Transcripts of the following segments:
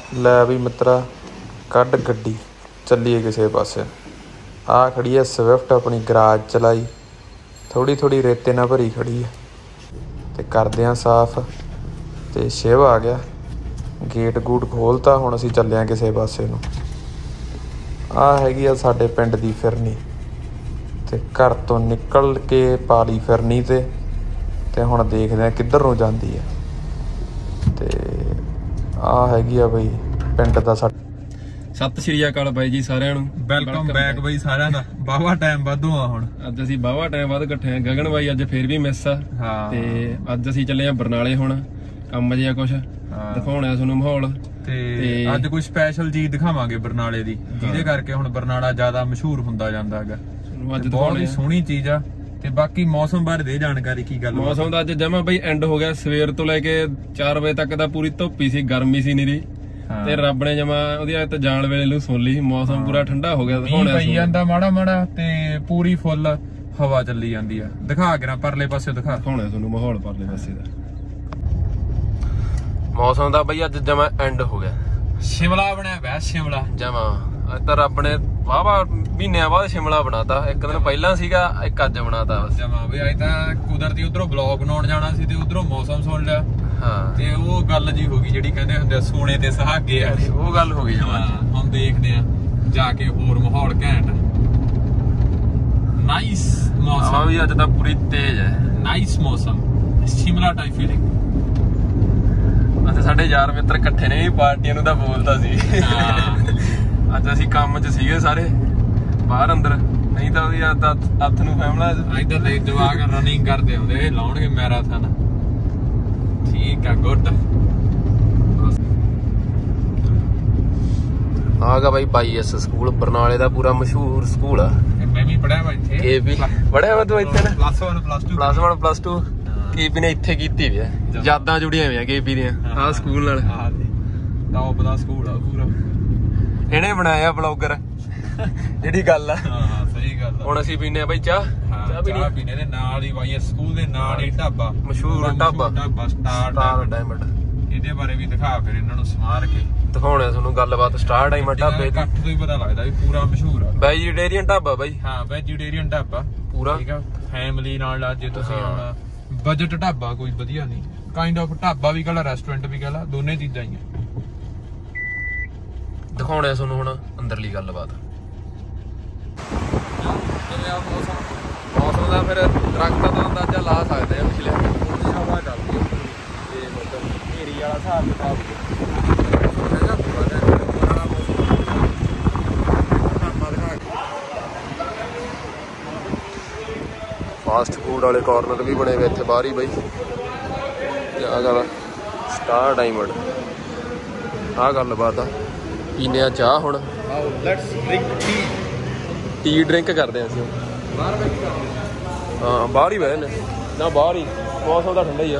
लै भी मित्रा कड गड्डी चलीए किसी पासे। आ खड़ी है स्विफ्ट अपनी गराज चलाई, थोड़ी थोड़ी रेते ना भरी खड़ी है। तो करदे आं साफ। तो शिव आ गया, गेट गूट खोलता। हुण असीं चले आं किसी पासे नूं। आ हैगी आ साडे पिंड दी फिरनी। ते घर तो निकल के पा ली फिरनी ते हुण देखदे आं किद्धर नूं जांदी है। ते आ हैगी आ बई पिंड दा साडा। सत श्री अकाल बाई जी सारिਆਂ ਨੂੰ। ਵੈਲਕਮ ਬੈਕ ਬਾਈ ਸਾਰਿਆਂ ਦਾ। ਬਾਵਾ ਟਾਈਮ ਵਾਧੂ ਆ ਹੁਣ। ਅੱਜ ਅਸੀਂ ਬਾਵਾ ਟਾਈਮ ਬਾਅਦ ਇਕੱਠੇ ਆ। ਗਗਨ ਬਾਈ ਅੱਜ ਫੇਰ ਵੀ ਮਿਸ ਆ। ਹਾਂ ਤੇ ਅੱਜ ਅਸੀਂ ਚੱਲੇ ਆ ਬਰਨਾਲੇ। ਹੁਣ ਕੰਮ ਜਿਹਾ ਕੁਛ ਦਿਖਾਉਣਾ ਤੁਹਾਨੂੰ ਮਾਹੌਲ। ਤੇ ਅੱਜ ਕੋਈ ਸਪੈਸ਼ਲ ਚੀਜ਼ ਦਿਖਾਵਾਂਗੇ ਬਰਨਾਲੇ ਦੀ, ਜਿਹਦੇ ਕਰਕੇ ਹੁਣ ਬਰਨਾਲਾ ਜ਼ਿਆਦਾ ਮਸ਼ਹੂਰ ਹੁੰਦਾ ਜਾਂਦਾ ਹੈਗਾ। ਅੱਜ ਬਹੁਤ ਹੀ ਸੋਹਣੀ ਚੀਜ਼ ਆ। ਤੇ ਬਾਕੀ ਮੌਸਮ ਬਾਰੇ ਦੇ ਜਾਣਕਾਰੀ ਕੀ ਗੱਲ। ਮੌਸਮ ਦਾ ਅੱਜ ਜਮਾ ਬਈ ਐਂਡ ਹੋ ਗਿਆ। ਸਵੇਰ ਤੋਂ ਲੈ ਕੇ 4 ਵਜੇ ਤੱਕ ਦਾ ਪੂਰੀ ਧੁੱਪੀ ਸੀ, ਗਰਮੀ ਸੀ ਨੀਰੀ। ਤੇ ਰੱਬ ਨੇ ਜਮਾ ਉਹਦੀ ਤੇ ਜਾਣ ਵੇਲੇ ਨੂੰ ਸੁਣ ਲਈ। ਮੌਸਮ ਪੂਰਾ ਠੰਡਾ ਹੋ ਗਿਆ। ਦਿਖਾਉਣਾ ਪਈ ਜਾਂਦਾ ਮਾੜਾ ਮਾੜਾ ਤੇ ਪੂਰੀ ਫੁੱਲ ਹਵਾ ਚੱਲੀ ਜਾਂਦੀ ਆ। ਦਿਖਾ ਕੇ ਨਾ ਪਰਲੇ ਪਾਸੇ ਦਿਖਾਉਣਾ ਤੁਹਾਨੂੰ ਮਾਹੌਲ ਪਰਲੇ ਪਾਸੇ ਦਾ। ਮੌਸਮ ਦਾ ਬਈ ਅੱਜ ਜਮਾ ਐਂਡ ਹੋ ਗਿਆ। ਸ਼ਿਮਲਾ ਬਣਿਆ ਪਿਆ ਸ਼ਿਮਲਾ ਜਮਾ। ਅੱਜ ਤਾਂ ਰੱਬ ਨੇ ਵਾਹਵਾ ਮਹੀਨਿਆਂ ਬਾਅਦ ਸ਼ਿਮਲਾ ਬਣਾਤਾ। ਇੱਕ ਦਿਨ ਪਹਿਲਾਂ ਸੀਗਾ, ਇੱਕ ਅੱਜ ਬਣਾਤਾ ਜਮਾ। ਵੀ ਅੱਜ ਤਾਂ ਕੁਦਰਤੀ ਉਧਰੋਂ ਬਲੌਗ ਬਣਾਉਣ ਜਾਣਾ ਸੀ ਤੇ ਉਧਰੋਂ ਮੌਸਮ ਸੁਣ ਲਿਆ। ਹਾਂ ਤੇ ਉਹ ਗੱਲ ਜੀ ਹੋ ਗਈ ਜਿਹੜੀ ਕਹਿੰਦੇ ਹੁੰਦੇ ਸੋਨੇ ਤੇ ਸੁਹਾਗੇ ਆ। ਉਹ ਗੱਲ ਹੋ ਗਈ ਜਮਾ। ਹੁਣ ਦੇਖਦੇ ਆ ਜਾ ਕੇ ਹੋਰ ਮਾਹੌਲ ਘੈਂਟ। ਨਾਈਸ ਮੌਸਮ ਵੀ ਅੱਜ ਤਾਂ ਪੂਰੀ ਤੇਜ਼ ਹੈ। ਨਾਈਸ ਮੌਸਮ, ਸ਼ਿਮਲਾ ਟਾਈਪ ਫੀਲਿੰਗ। ਅਤੇ ਸਾਡੇ ਯਾਰ ਮਿੱਤਰ ਇਕੱਠੇ ਨੇ। ਪਾਰਟੀਆਂ ਨੂੰ ਤਾਂ ਬੋਲਦਾ ਸੀ। ਅੱਜ ਅਸੀਂ ਕੰਮ 'ਚ ਸੀਗੇ ਸਾਰੇ ਬਾਹਰ ਅੰਦਰ। ਨਹੀਂ ਤਾਂ ਉਹਦੀ ਹੱਥ ਨੂੰ ਫੈਮਲਾ ਇੱਧਰ ਦੇ ਜਵਾਕ ਰਨਿੰਗ ਕਰਦੇ ਹੁੰਦੇ, ਲਾਉਣਗੇ ਮੈਰਾਥਨ। ਠੀਕ ਆ, ਗੁੱਡ। ਆਗਾ ਬਾਈ ਬਾਈਐਸ ਸਕੂਲ ਬਰਨਾਲੇ ਦਾ ਪੂਰਾ ਮਸ਼ਹੂਰ ਸਕੂਲ ਆ। ਮੈਂ ਵੀ ਪੜਿਆ ਵਾ ਇੱਥੇ। ਕੇਪੀ ਪੜਿਆ ਵਾ ਤੂੰ ਇੱਥੇ ਨਾ? Plus 1 plus 2 plus 1 plus 2 KP ਨੇ ਇੱਥੇ ਕੀਤੀ ਵੀ ਆ। ਯਾਦਾਂ ਜੁੜੀਆਂ ਹੋਈਆਂ ਕੇਪੀ ਦੀਆਂ ਆਹ ਸਕੂਲ ਨਾਲ। ਟੌਪ ਦਾ ਸਕੂਲ ਆ ਪੂਰਾ। ਇਹਨੇ ਬਣਾਇਆ ਬਲੌਗਰ ਜਿਹੜੀ ਗੱਲ ਆ। ਹਾਂ ਸਹੀ ਗੱਲ ਆ। ਹੁਣ ਅਸੀਂ ਪੀਨੇ ਆ ਬਾਈ ਚਾਹ। ਚਾਹ ਪੀਨੇ ਦੇ ਨਾਲ ਹੀ ਬਾਈ ਸਕੂਲ ਦੇ ਨਾਲ ਹੀ ਢਾਬਾ, ਮਸ਼ਹੂਰ ਢਾਬਾ ਸਟਾਰ ਡਾਇਮੰਡ। ਇਹਦੇ ਬਾਰੇ ਵੀ ਦਿਖਾ ਫਿਰ ਇਹਨਾਂ ਨੂੰ ਸਮਾਰ ਕੇ ਦਿਖਾਉਣਾ ਤੁਹਾਨੂੰ ਗੱਲਬਾਤ। ਸਟਾਰ ਡਾਇਮੰਡ ਢਾਬੇ ਦੀ ਤੋਂ ਹੀ ਪਤਾ ਲੱਗਦਾ ਵੀ ਪੂਰਾ ਮਸ਼ਹੂਰ ਆ। ਵੈਜੀਟੇਰੀਅਨ ਢਾਬਾ ਬਾਈ। ਹਾਂ ਵੈਜੀਟੇਰੀਅਨ ਢਾਬਾ ਪੂਰਾ। ਠੀਕ ਆ, ਫੈਮਿਲੀ ਨਾਲ ਅੱਜ ਜੇ ਤੁਸੀਂ ਆਉਣਾ। ਬਜਟ ਢਾਬਾ ਕੋਈ ਵਧੀਆ ਨਹੀਂ, ਕਾਈਂਡ ਆਫ ਢਾਬਾ ਵੀ ਕਹਲਾ ਰੈਸਟੋਰੈਂਟ ਵੀ ਕਹਲਾ, ਦੋਨੇ ਚੀਜ਼ਾਂ ਹੀ ਆ। ਦਿਖਾਉਣੇ ਆ ਤੁਹਾਨੂੰ ਹੁਣ ਅੰਦਰਲੀ ਗੱਲਬਾਤ। ਜਿਵੇਂ ਆ ਮੌਸਮ ਦਾ ਫਿਰ ਦਰਖਤਾਂ ਦਾ ਅੰਦਾਜ਼ਾ ਲਾ ਸਕਦੇ ਆ। ਪਿਛਲੇ ਹਵਾ ਚੱਲਦੀ ਹੈ ਤੇ ਮਤਲਬ ਹਨੇਰੀ ਵਾਲਾ ਹਿਸਾਬ ਕਿਤਾਬ ਹੈਗਾ ਪੂਰਾ। ਫਾਸਟ ਫੂਡ ਵਾਲੇ ਕਾਰਨਰ ਵੀ ਬਣੇ ਹੋਏ ਇੱਥੇ ਬਾਹਰ ਹੀ ਬਾਈ। ਆ ਗੱਲ ਸਟਾਰ ਡਾਇਮੰਡ। ਆਹ ਗੱਲਬਾਤ ਆ। ਪੀਨੇ ਆ ਚਾਹ ਹੁਣ। ਲੈਟਸ ਡਰਿੰਕ ਟੀ ਡਰਿੰਕ ਕਰਦੇ ਆ ਅਸੀਂ। ਬਾਹਰ ਬੈਠ ਕੇ ਹਾਂ ਬਾਹਰ ਹੀ ਬਹਿ ਨੇ ਨਾ। ਬਾਹਰ ਹੀ ਮੌਸਮ ਤਾਂ ਠੰਡਾ ਹੀ ਆ।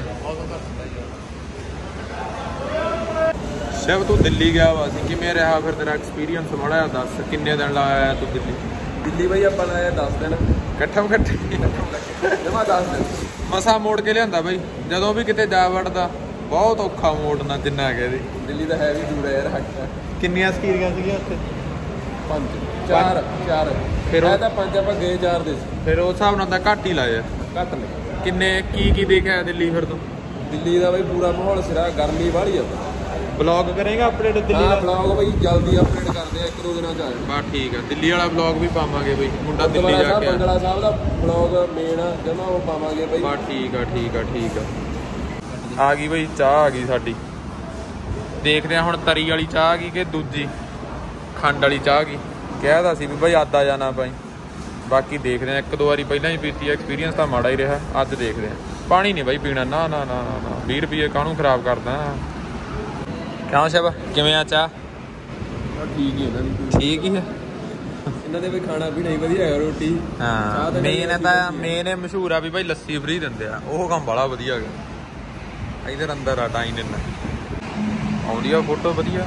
ਸ਼ਿਵ ਤੂੰ ਦਿੱਲੀ ਗਿਆ ਵਾ ਸੀ, ਕਿਵੇਂ ਰਿਹਾ ਫਿਰ ਤੇਰਾ ਐਕਸਪੀਰੀਅੰਸ ਮਾੜਾ ਜਿਹਾ ਦੱਸ। ਕਿੰਨੇ ਦਿਨ ਲਾਇਆ ਤੂੰ ਦਿੱਲੀ? ਦਿੱਲੀ ਬਾਈ ਆਪਾਂ ਲਾਇਆ 10 ਦਿਨ ਇਕੱਠੇ ਜਮਾ 10 ਦਿਨ। ਮਸਾ ਮੋੜ ਕੇ ਲਿਆਂਦਾ ਬਾਈ। ਜਦੋਂ ਵੀ ਕਿਤੇ ਜਾ ਵੜਦਾ ਬਹੁਤ ਔਖਾ ਮੋੜਨਾ ਜਿੰਨਾ ਹੈਗਾ ਇਹਦੀ। ਦਿੱਲੀ ਤਾਂ ਹੈ ਵੀ ਦੂਰ ਹੈ ਯਾਰ। ਕਿੰਨੀਆਂ ਸਕੀਰੀਆਂ ਸੀਗੀਆਂ ਉੱਥੇ? 5 4 ਫਿਰ ਉਹ ਤਾਂ 5 ਆਪਾਂ ਗਏ 4 ਦੇ ਸੀ। ਫਿਰ ਉਸ ਹਿਸਾਬ ਨਾਲ ਤਾਂ ਘੱਟ ਹੀ ਲਾਇਆ। ਘੱਟ ਨੇ। ਕਿੰਨੇ ਕੀ ਦੇਖਿਆ ਦਿੱਲੀ ਫਿਰ ਤੂੰ? ਦਿੱਲੀ ਦਾ ਬਾਈ ਪੂਰਾ ਮਾਹੌਲ ਸਿਰਾ। ਗਰਮੀ ਵਾਲੀ ਆ। ਬਲੌਗ ਕਰੇਗਾ ਅਪਡੇਟ ਦਿੱਲੀ ਦਾ? ਬਲੌਗ ਬਾਈ ਜਲਦੀ ਅਪਡੇਟ ਕਰਦੇ ਆ, 1-2 ਦਿਨਾਂ ਚ ਆ ਜਾਣਾ। ਬਸ ਠੀਕ ਆ, ਦਿੱਲੀ ਵਾਲਾ ਬਲੌਗ ਵੀ ਪਾਵਾਂਗੇ ਬਾਈ। ਮੁੰਡਾ ਦਿੱਲੀ ਜਾ ਕੇ ਬੰਗਲਾ ਸਾਹਿਬ ਦਾ ਬਲੌਗ ਮੇਨ ਆ ਜਮਾ, ਉਹ ਪਾਵਾਂਗੇ ਬਾਈ। ਬਸ ਠੀਕ ਆ ਠੀਕ ਆ ਠੀਕ ਆ। ਆ ਗਈ ਬਾਈ ਚਾਹ ਆ ਗਈ ਸਾਡੀ। ਦੇਖਦੇ ਆ ਹੁਣ ਤਰੀ ਵਾਲੀ ਚਾਹ ਆ ਗਈ ਕਿ ਦੂਜੀ ਖੰਡ ਵਾਲੀ ਚਾਹ ਆ ਗਈ। ਕਹਿਦਾ ਸੀ ਵੀ ਬਾਈ ਆਦਾ ਜਾਣਾ ਪਾਈ। ਬਾਕੀ ਦੇਖਦੇ ਆ। 1-2 ਵਾਰੀ ਪਹਿਲਾਂ ਹੀ ਪੀਤੀ, ਐਕਸਪੀਰੀਅੰਸ ਤਾਂ ਮਾੜਾ ਹੀ ਰਿਹਾ। ਅੱਜ ਦੇਖਦੇ ਆ। ਪਾਣੀ ਨਹੀਂ ਬਾਈ ਪੀਣਾ। ਨਾ ਨਾ ਨਾ ਨਾ 20 ਰੁਪਏ ਕਾਹਨੂੰ ਖਰਾਬ ਕਰਦਾ। ਕਿਉਂ ਸ਼ਬ ਕਿਵੇਂ ਆ ਚਾਹ? ਠੀਕ ਹੀ ਇਹਨਾਂ ਦੀ। ਠੀਕ ਹੀ ਹੈ ਇਹਨਾਂ ਦੇ ਵੀ ਖਾਣਾ ਪੀਣਾ ਹੀ ਵਧੀਆ ਹੈ। ਰੋਟੀ ਹਾਂ ਮੇਨ ਤਾਂ ਮੇਨ ਮਸ਼ਹੂਰ ਆ ਵੀ ਬਾਈ ਲੱਸੀ ਫਰੀ ਦਿੰਦੇ ਆ। ਉਹ ਕੰਮ ਬੜਾ ਵਧੀਆ ਹੈਗਾ। ਇਧਰ ਅੰਦਰ ਆ ਡਾਈਨ ਇਨ ਆਉਂਦੀ ਆ ਫੋਟੋ ਵਧੀਆ।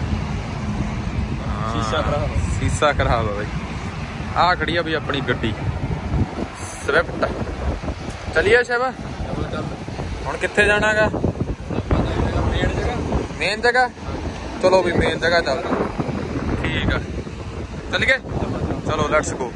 ਸ਼ੀਸ਼ਾ ਖਰਾਬ ਆ ਬਾਈ। ਆਹ ਖੜੀ ਆ ਬਈ ਆਪਣੀ ਗੱਡੀ ਸਵਿਫਟ। ਚਲੀਏ ਸ਼ਿਵ ਹੁਣ ਕਿੱਥੇ ਜਾਣਾਗਾ? ਮੇਨ ਜਗ੍ਹਾ ਚਲੋ ਵੀ ਮੇਨ ਜਗ੍ਹਾ ਚੱਲਦੇ। ਠੀਕ ਆ, ਚੱਲ ਗਏ, ਚਲੋ ਲੈਟਸ ਗੋ।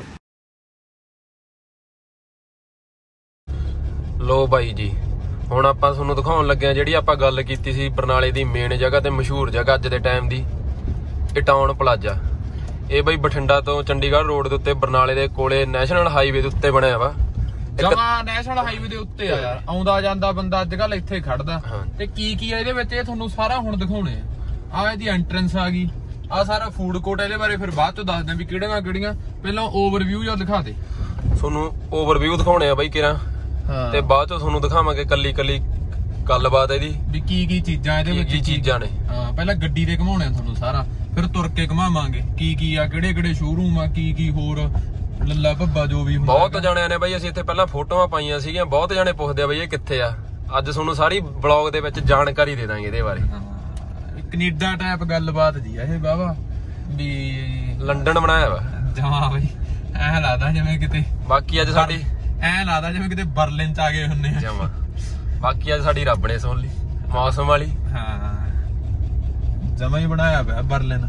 ਲੋ ਬਾਈ ਜੀ, ਹੁਣ ਆਪਾਂ ਤੁਹਾਨੂੰ ਦਿਖਾਉਣ ਲੱਗੇ ਆ ਜਿਹੜੀ ਆਪਾਂ ਗੱਲ ਕੀਤੀ ਸੀ ਬਰਨਾਲੇ ਦੀ ਮੇਨ ਜਗ੍ਹਾ ਤੇ ਮਸ਼ਹੂਰ ਜਗ੍ਹਾ ਅੱਜ ਦੇ ਟਾਈਮ ਦੀ, ਇਟਾਉਨ ਪਲਾਜ਼ਾ। ਇਹ ਬਾਈ ਬਠਿੰਡਾ ਤੋਂ ਚੰਡੀਗੜ੍ਹ ਰੋਡ ਦੇ ਉੱਤੇ ਬਰਨਾਲੇ ਦੇ ਕੋਲੇ ਨੈਸ਼ਨਲ ਹਾਈਵੇ ਦੇ ਉੱਤੇ ਬਣਿਆ ਵਾ। ਜਮਾ ਨੈਸ਼ਨਲ ਹਾਈਵੇ ਦੇ ਉੱਤੇ ਆ ਯਾਰ, ਆਉਂਦਾ ਜਾਂਦਾ ਬੰਦਾ ਅੱਜ ਕੱਲ ਇੱਥੇ ਖੜਦਾ। ਤੇ ਕੀ ਆ ਇਹਦੇ ਵਿੱਚ, ਇਹ ਤੁਹਾਨੂੰ ਸਾਰਾ ਹੁਣ ਦਿਖਾਉਣੇ ਆ। ਇਹਦੀ ਐਂਟਰੈਂਸ ਆ ਗਈ, ਆ ਸਾਰਾ ਫੂਡ ਕੋਰਟ। ਇਹਦੇ ਬਾਰੇ ਫਿਰ ਬਾਅਦ ਚ ਦੱਸਦੇ ਵੀ ਕਿਹੜੀਆਂ। ਪਹਿਲਾਂ ਓਵਰਵਿਊ ਜਾਂ ਦਿਖਾ ਦੇ, ਤੁਹਾਨੂੰ ਓਵਰਵਿਊ ਦਿਖਾਉਣੇ ਆ ਬਾਈ ਕਿਰਾਂ, ਤੇ ਬਾਅਦ ਚ ਤੁਹਾਨੂੰ ਦਿਖਾਵਾਂਗੇ ਕੱਲੀ ਗੱਲਬਾਤ ਇਹਦੀ ਵੀ ਕੀ ਚੀਜ਼ਾਂ ਇਹਦੇ ਵਿੱਚ, ਕੀ ਚੀਜ਼ਾਂ ਨੇ। ਹਾਂ, ਪਹਿਲਾਂ ਗੱਡੀ ਤੇ ਘੁਮਾਉਣੇ ਆ ਤੁਹਾਨੂੰ ਸਾਰਾ, ਫਿਰ ਤੁਰ ਕੇ ਘੁਮਾਵਾਂਗੇ ਕੀ ਆ, ਕਿਹੜੇ ਸ਼ੋਰੂਮ ਆ, ਕੀ ਹੋਰ ਲੱਲਾ ਭੱਬਾ ਜੋ ਵੀ ਹੁੰਦਾ। ਬਹੁਤ ਜਾਣਿਆਂ ਨੇ ਬਾਈ, ਅਸੀਂ ਇੱਥੇ ਪਹਿਲਾਂ ਫੋਟੋਆਂ ਪਾਈਆਂ ਸੀਗੀਆਂ, ਬਹੁਤ ਜਾਣੇ ਪੁੱਛਦੇ ਆ ਬਈ ਇਹ ਕਿੱਥੇ ਆ। ਅੱਜ ਤੁਹਾਨੂੰ ਸਾਰੀ ਬਲੌਗ ਦੇ ਵਿੱਚ ਜਾਣਕਾਰੀ ਦੇ ਦਾਂਗੇ ਇਹਦੇ ਬਾਰੇ। ਕੈਨੇਡਾ ਟਾਈਪ ਗੱਲਬਾਤ ਜੀ ਆ ਇਹ ਬਾਵਾ, ਵੀ ਲੰਡਨ ਬਣਾਇਆ ਵਾ ਜਮਾ ਬਈ, ਐ ਲੱਗਦਾ ਜਿਵੇਂ ਕਿਤੇ। ਬਾਕੀ ਅੱਜ ਸਾਡੀ ਐ ਲੱਗਦਾ ਜਿਵੇਂ ਕਿਤੇ ਬਰਲਿਨ ਚ ਆ ਗਏ ਹੁੰਨੇ ਆ ਜਮਾ। ਬਾਕੀ ਅੱਜ ਸਾਡੀ ਰੱਬ ਨੇ ਸੁਣ ਲਈ ਮੌਸਮ ਵਾਲੀ। ਹਾਂ, ਜਮਾ ਹੀ ਬਣਾਇਆ ਪਿਆ ਬਰਲਿਨ।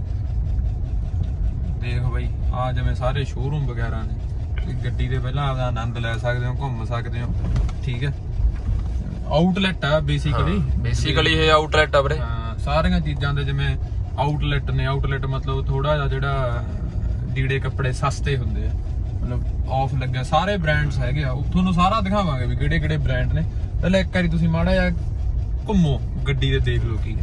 ਦੇਖ ਬਈ, ਆ ਜਿਵੇਂ ਸਾਰੇ ਸ਼ੋਰੂਮ ਵਗੈਰਾ ਨੇ, ਗੱਡੀ ਦੇ ਪਹਿਲਾਂ ਆਪਦਾ ਆਨੰਦ ਲੈ ਸਕਦੇ ਹੋ, ਘੁੰਮ ਸਕਦੇ ਹੋ। ਠੀਕ ਹੈ, ਆਊਟਲੈਟ ਆ ਬੇਸਿਕਲੀ ਇਹ ਆਊਟਲੈਟ ਆ ਵੀਰੇ। ਹਾਂ, ਸਾਰੀਆਂ ਚੀਜ਼ਾਂ ਦੇ ਜਿਵੇਂ ਆਊਟਲੈਟ ਨੇ। ਆਊਟਲੈਟ ਮਤਲਬ ਥੋੜਾ ਜਿਹਾ ਜਿਹੜਾ ਲੀੜੇ ਕੱਪੜੇ ਸਸਤੇ ਹੁੰਦੇ ਆ, ਮਤਲਬ ਆਫ ਲੱਗਿਆ, ਸਾਰੇ ਬ੍ਰਾਂਡਸ ਹੈਗੇ ਆ। ਤੁਹਾਨੂੰ ਸਾਰਾ ਦਿਖਾਵਾਂਗੇ ਵੀ ਕਿਹੜੇ ਬ੍ਰਾਂਡ ਨੇ। ਪਹਿਲਾਂ ਇੱਕ ਵਾਰੀ ਤੁਸੀਂ ਮਾੜਾ ਜਿਹਾ ਘੁੰਮੋ ਗੱਡੀ ਤੇ, ਦੇਖ ਲਓ ਕੀ ਹੈ।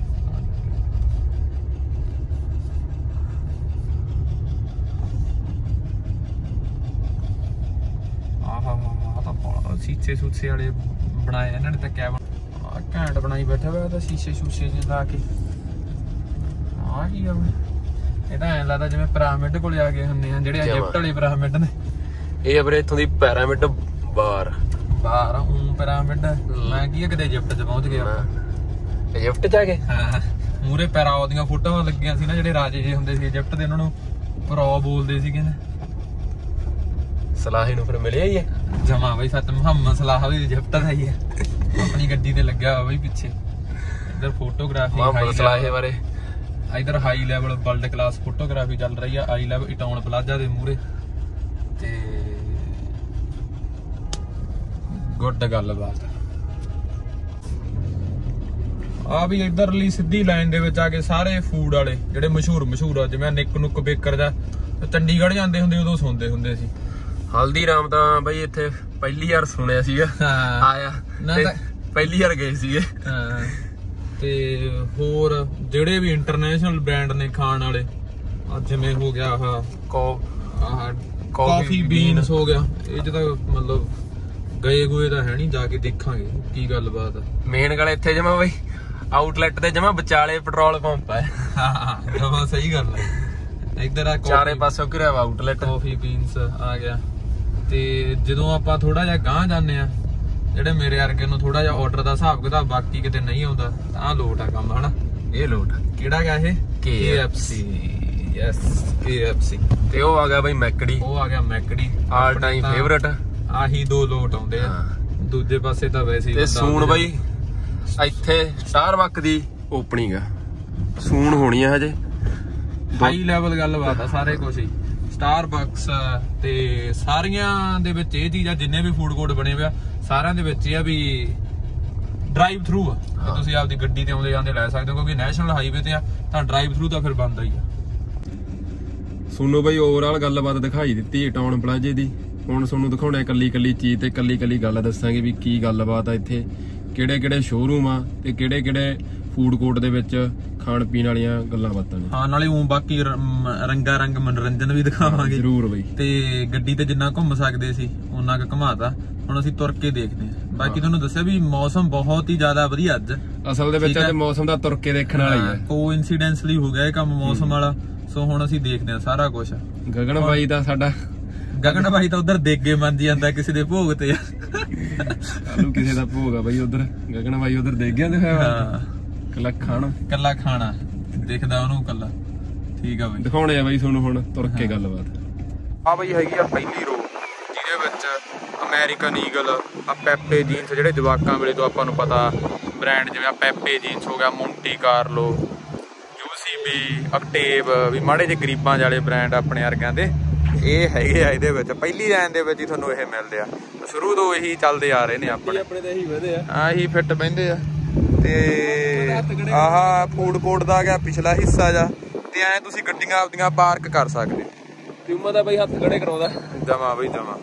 ਸ਼ੀਸ਼ੇ ਸੂਸੇ ਵਾਲੇ ਬਣਾਏ ਇਹਨਾਂ ਨੇ ਤਾਂ ਕੈਬਨ ਘੈਂਟ ਬਣਾਈ ਬੈਠਾ ਵਾ ਤਾਂ ਸ਼ੀਸ਼ੇ ਸ਼ੂਸ਼ੇ ਜਿਹੇ ਲਾ ਕੇ। ਆ ਕੀ ਆ, ਇਹ ਤਾਂ ਐਂ ਲੱਗਦਾ ਜਿਵੇਂ ਪਿਰਾਮਿਡ ਕੋਲੇ ਆ ਗਏ ਹੁੰਦੇ ਆ, ਜਿਹੜੇ ਇਜਿਪਟ ਵਾਲੇ ਪਿਰਾਮਿਡ ਨੇ। ਇਹ ਵੀਰੇ ਇੱਥੋਂ ਦੀ ਪਿਰਾਮਿਡ ਬਾਹਰ ਪਿਰਾਮਿਡ। ਮੈਂ ਕੀ ਕਿਤੇ ਇਜਿਪਟ ਚ ਪਹੁੰਚ ਗਿਆ। ਇਜਿਪਟ ਚ ਆ ਗਏ? ਹਾਂ, ਮੂਰੇ ਪੈਰਾਓ ਦੀਆਂ ਫੋਟੋਆਂ ਲੱਗੀਆਂ ਸੀ ਨਾ, ਜਿਹੜੇ ਰਾਜੇ ਜੇ ਹੁੰਦੇ ਸੀ ਇਜਿਪਟ ਦੇ, ਉਹਨਾਂ ਨੂੰ ਪਰੋ ਬੋਲਦੇ ਸੀਗੇ ਨਾ। ਸਲਾਹੀ ਨੂੰ ਫਿਰ ਮਿਲਿਆ ਹੀ ਹੈ ਜਮਾ ਬਈ, ਸੱਤ ਮੁਹੰਮਦ ਸਲਾਹ ਵੀ ਇਜਿਪਟ ਦਾ ਹੀ ਹੈ। ਆਪਣੀ ਗੱਡੀ ਤੇ ਲੱਗਿਆ ਹੋਇਆ ਬਈ ਪਿੱਛੇ। ਇੱਧਰ ਫੋਟੋਗ੍ਰਾਫੀ ਮੁਹੰਮਦ ਸਲਾਹ ਬਾਰੇ, ਇਧਰ high level world class photography ਚੱਲ ਰਹੀ ਆ ਹਾਈ ਲੈਵਲ ਇਟਾਉਨ ਪਲਾਜ਼ਾ ਦੇ ਮੂਹਰੇ। ਤੇ ਗੁੱਡ ਗੱਲਬਾਤ ਆ ਵੀ। ਇਧਰਲੀ ਸਿੱਧੀ ਲਾਈਨ ਦੇ ਵਿੱਚ ਆ ਕੇ ਸਾਰੇ ਫੂਡ ਵਾਲੇ ਜਿਹੜੇ ਮਸ਼ਹੂਰ ਆ, ਜਿਵੇਂ ਨਿੱਕ ਨੁੱਕ ਬੇਕਰ ਦਾ, ਚੰਡੀਗੜ੍ਹ ਜਾਂਦੇ ਹੁੰਦੇ ਉਦੋਂ ਸੁਣਦੇ ਹੁੰਦੇ ਸੀ। ਹਲਦੀਰਾਮ ਤਾਂ ਬਈ ਇੱਥੇ ਪਹਿਲੀ ਵਾਰ ਸੁਣਿਆ ਸੀਗਾ, ਆਇਆ ਪਹਿਲੀ ਵਾਰ ਗਏ ਸੀਗੇ। ਤੇ ਹੋਰ ਜਿਹੜੇ ਵੀ ਇੰਟਰਨੈਸ਼ਨਲ ਬ੍ਰਾਂਡ ਨੇ ਖਾਣ ਵਾਲੇ, ਜਿਵੇਂ ਹੋ ਗਿਆ ਆਹ ਕਾਫੀ ਬੀਨਸ ਹੋ ਗਿਆ, ਇਹ ਚ ਤਾਂ ਮਤਲਬ ਗਏ ਤਾਂ ਹੈ ਨਹੀਂ, ਜਾ ਕੇ ਦੇਖਾਂਗੇ ਕੀ ਗੱਲਬਾਤ ਆ। ਮੇਨ ਗੱਲ ਇੱਥੇ ਜਮਾ ਬਈ ਆਊਟਲੈਟ ਤੇ ਜਮਾ ਵਿਚਾਲੇ ਪੈਟਰੋਲ ਪੰਪ ਹੈ। ਜਮਾ ਸਹੀ ਗੱਲ ਹੈ। ਇੱਧਰ ਆ ਚਾਰੇ ਪਾਸੋਂ ਘਿਰਿਆ ਵਾ ਆਊਟਲੈਟ। ਕਾਫੀ ਬੀਨਸ ਆ ਗਿਆ। ਤੇ ਜਦੋਂ ਆਪਾਂ ਥੋੜਾ ਜਿਹਾ ਗਾਂਹ ਜਾਂਦੇ ਆ, ਜਿਹੜੇ ਮੇਰੇ ਵਰਗੇ ਨੂੰ ਥੋੜਾ ਜਿਹਾ ਆਰਡਰ ਦਾ ਹਿਸਾਬ ਕਿਤਾਬ ਬਾਕੀ ਕਿਤੇ ਨਹੀਂ ਆਉਂਦਾ, ਤਾਂ ਲੋਟ ਆ ਕੰਮ ਹਨਾ। ਇਹ ਲੋਟ ਕਿਹੜਾ ਗਿਆ ਇਹ? KFC। Yes, KFC। ਤੇ ਉਹ ਆ ਗਿਆ ਬਈ ਮੈਕਡੀ। ਉਹ ਆ ਗਿਆ ਮੈਕਡੀ, ਆਲ ਟਾਈਮ ਫੇਵਰਟ। ਆਹੀ ਦੋ ਲੋਟ ਆਉਂਦੇ ਆ, ਦੂਜੇ ਪਾਸੇ ਤਾਂ ਵੈਸੇ ਹੀ। ਤੇ ਸੂਣ ਬਈ ਇੱਥੇ ਸਟਾਰਬਕ ਦੀ ਓਪਨਿੰਗ ਆ, ਸੂਣ ਹੋਣੀ ਆ ਹਜੇ। ਹਾਈ ਲੈਵਲ ਗੱਲਬਾਤ ਆ, ਸਾਰੇ ਕੁਛ ਹੀ। ਸਟਾਰਬਕਸ ਤੇ ਸਾਰੀਆਂ ਦੇ ਵਿੱਚ ਇਹ ਚੀਜ਼ ਆ, ਜਿੰਨੇ ਵੀ ਫੂਡ ਕੋਰਟ ਬਣੇ ਹੋਏ ਆ ਸਾਰਿਆਂ ਦੇ ਵਿੱਚ ਇਹ ਆ ਵੀ ਡਰਾਈਵ ਥਰੂ ਆ। ਤੁਸੀਂ ਆਪਦੀ ਗੱਡੀ ਤੇ ਆਉਂਦੇ ਜਾਂਦੇ ਲੈ ਸਕਦੇ ਹੋ, ਕਿਉਂਕਿ ਨੈਸ਼ਨਲ ਹਾਈਵੇ ਤੇ ਆ ਤਾਂ ਡਰਾਈਵ ਥਰੂ ਤਾਂ ਫਿਰ ਬਣਦਾ ਹੀ ਆ। ਸੁਣੋ ਬਈ, ਓਵਰਆਲ ਗੱਲਬਾਤ ਦਿਖਾਈ ਦਿੱਤੀ ਇਟਾਉਨ ਪਲਾਜ਼ੇ ਦੀ। ਹੁਣ ਤੁਹਾਨੂੰ ਦਿਖਾਉਣਾ ਕੱਲੀ ਚੀਜ਼ ਤੇ ਕੱਲੀ ਗੱਲ ਦੱਸਾਂਗੇ ਵੀ ਕੀ ਗੱਲਬਾਤ ਆ ਇੱਥੇ, ਕਿਹੜੇ ਸ਼ੋਰੂਮ ਆ ਤੇ ਕਿਹੜੇ ਫੂਡ ਕੋਰਟ ਦੇ ਵਿੱਚ ਖਾਣ ਪੀਣ ਵਾਲੀਆਂ ਗੱਲਾਂ ਬਾਤਾਂ ਨੇ। ਹਾਂ, ਨਾਲੇ ਬਾਕੀ ਰੰਗਾ ਰੰਗ ਮਨੋਰੰਜਨ ਵੀ ਦਿਖਾਵਾਂਗੇ ਜ਼ਰੂਰ ਬਈ। ਤੇ ਗੱਡੀ ਤੇ ਜਿੰਨਾ ਘੁੰਮ ਸਕਦੇ ਸੀ ਉਹਨਾਂ ਕੁ ਘੁਮਾਤਾ। ਹੁਣ ਅਸੀਂ ਤੁਰ ਕੇ ਦੇਖਦੇ ਹਾਂ। ਬਾਕੀ ਤੁਹਾਨੂੰ ਦੱਸਿਆ ਵੀ ਮੌਸਮ ਬਹੁਤ ਹੀ ਜ਼ਿਆਦਾ ਵਧੀਆ ਅੱਜ। ਅਸਲ ਦੇ ਵਿੱਚ ਅੱਜ ਮੌਸਮ ਦਾ ਤੁਰ ਕੇ ਦੇਖਣ ਵਾਲਾ ਹੀ ਹੈ। ਕੋਇਨਸੀਡੈਂਸਲੀ ਹੋ ਗਿਆ ਇਹ ਕੰਮ ਮੌਸਮ ਵਾਲਾ। ਸੋ ਹੁਣ ਅਸੀਂ ਦੇਖਦੇ ਹਾਂ ਸਾਰਾ ਕੁਝ। ਗਗਨ ਬਾਈ ਦਾ ਸਾਡਾ ਗਗਨ ਬਾਈ ਤਾਂ ਉਧਰ ਦੇਗੇ ਮੰਨ ਜਾਂਦਾ ਕਿਸੇ ਦੇ ਭੋਗ ਤੇ। ਕੱਲੂ ਕਿਸੇ ਦਾ ਭੋਗ ਆ ਬਾਈ ਉਧਰ। ਗਗਨ ਬਾਈ ਉਧਰ ਦੇਗਿਆ ਤੇ ਹੋਇਆ ਕੱਲਾ ਖਾਣਾ ਦੇਖਦਾ ਉਹਨੂੰ ਕੱਲਾ। ਠੀਕ ਆ ਬਾਈ, ਦਿਖਾਉਣੇ ਆ ਬਾਈ ਤੁਹਾਨੂੰ ਹੁਣ ਤੁਰ ਕੇ ਗੱਲਬਾਤ। ਆ ਬਾਈ ਹੈਗੀ ਆ ਪਹਿਲੀ ਰੋ, ਜਿਹਦੇ ਵਿੱਚ ਅਮਰੀਕਨ ਈਗਲ, ਆ ਪੈਪੇ ਜੀਨਸ, ਜਿਹੜੇ ਜਵਾਕਾਂ ਵੇਲੇ ਤੋਂ ਆਪਾਂ ਨੂੰ ਪਤਾ ਬ੍ਰਾਂਡ, ਜਿਵੇਂ ਆ ਪੈਪੇ ਜੀਨਸ ਹੋ ਗਿਆ, ਮੌਂਟੀ ਕਾਰਲੋ, ਵੀ ਅਕਟੇਵ ਵੀ ਮਾੜੇ ਜਿਹੇ ਗਰੀਬਾਂ ਵਾਲੇ ਬ੍ਰਾਂਡ ਆਪਣੇ ਵਰਗਿਆਂ ਦੇ ਇਹ ਹੈਗੇ ਆ ਇਹਦੇ ਵਿੱਚ। ਪਹਿਲੀ ਲਾਈਨ ਦੇ ਵਿੱਚ ਹੀ ਤੁਹਾਨੂੰ ਇਹ ਮਿਲਦੇ ਆ, ਸ਼ੁਰੂ ਤੋਂ ਇਹੀ ਚੱਲਦੇ ਆ ਰਹੇ ਨੇ ਆਪਣੇ ਤੇ ਇਹੀ ਵਧੇ ਆ, ਆਹੀ ਫਿੱਟ ਬਹਿੰਦੇ ਆ। ਤੇ ਆਹ ਫੂਡ ਕੋਰਟ ਦਾ ਗਿਆ ਪਿਛਲਾ ਹਿੱਸਾ ਜਾ, ਤੇ ਐ ਤੁਸੀਂ ਗੱਡੀਆਂ ਆਪਦੀਆਂ ਪਾਰਕ ਕਰ ਸਕਦੇ। ਪਿਊਮਾ ਦਾ ਬਾਈ ਹੱਥ ਖੜੇ ਕਰਾਉਂਦਾ ਜਮਾ ਬਈ ਜਮਾ।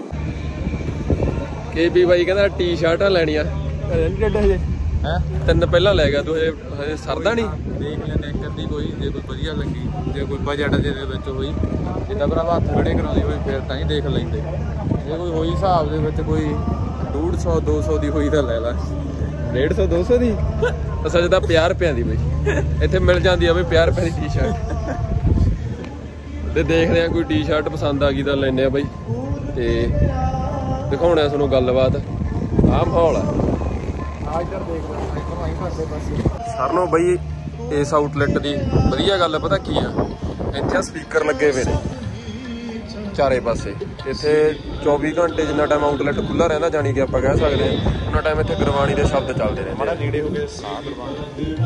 KB ਬਾਈ ਕਹਿੰਦਾ ਟੀ-ਸ਼ਰਟਾਂ ਲੈਣੀਆਂ ਹਜੇ ਹੈ 3 ਪਹਿਲਾਂ ਲੈ ਗਿਆ ਤੂੰ, ਹਜੇ ਸਰਦਾ ਨਹੀਂ। ਦੇਖ ਲੈਂਦੇ ਇੱਕ ਅੱਧੀ ਕੋਈ, ਜੇ ਕੋਈ ਵਧੀਆ ਲੱਗੀ, ਜੇ ਕੋਈ ਬਜਟ ਦੇ ਵਿੱਚ ਹੋਈ, ਜਿੱਦਾਂ ਭਰਾਵਾ ਹੱਥ ਖੜੇ ਕਰਾਉਂਦੀ ਹੋਈ ਫਿਰ ਤਾਂ ਹੀ ਦੇਖ ਲੈਂਦੇ। ਜੇ ਕੋਈ ਹੋਈ ਹਿਸਾਬ ਦੇ ਵਿੱਚ ਕੋਈ 150 200 ਦੀ ਹੋਈ ਤਾਂ ਲੈ ਲਾ। 150 200 ਦੀ ਅਸਲ 'ਚ ਤਾਂ 50 ਰੁਪਏ ਦੀ ਬਈ ਇੱਥੇ ਮਿਲ ਜਾਂਦੀ ਆ ਬਈ 50 ਰੁਪਏ ਦੀ ਟੀ-ਸ਼ਰਟ। ਤੇ ਦੇਖਦੇ ਆ ਕੋਈ ਟੀ-ਸ਼ਰਟ ਪਸੰਦ ਆ ਗਈ ਤਾਂ ਲੈਨੇ ਆ ਬਈ, ਤੇ ਦਿਖਾਉਣਾ ਤੁਹਾਨੂੰ ਗੱਲਬਾਤ। ਆਹ ਮਾਹੌਲ ਆ ਸਰ ਨੂੰ ਬਈ। ਇਸ ਆਊਟਲੈਟ ਦੀ ਵਧੀਆ ਗੱਲ ਪਤਾ ਕੀ ਆ, ਇੱਥੇ ਸਪੀਕਰ ਲੱਗੇ ਹੋਏ ਨੇ ਚਾਰੇ ਪਾਸੇ। ਇੱਥੇ 24 ਘੰਟੇ ਜਿੰਨਾ ਟਾਈਮ ਆਊਟਲੈਟ ਖੁੱਲ੍ਹਾ ਰਹਿੰਦਾ, ਜਾਣੀ ਕਿ ਆਪਾਂ ਕਹਿ ਸਕਦੇ ਹਾਂ ਉਹਨਾਂ ਟਾਈਮ ਇੱਥੇ ਗੁਰਬਾਣੀ ਦੇ ਸ਼ਬਦ ਚੱਲਦੇ ਨੇ। ਮਾੜਾ ਨੇੜੇ ਹੋ ਗਏ ਸਾਹ ਗੁਰਬਾਣੀ।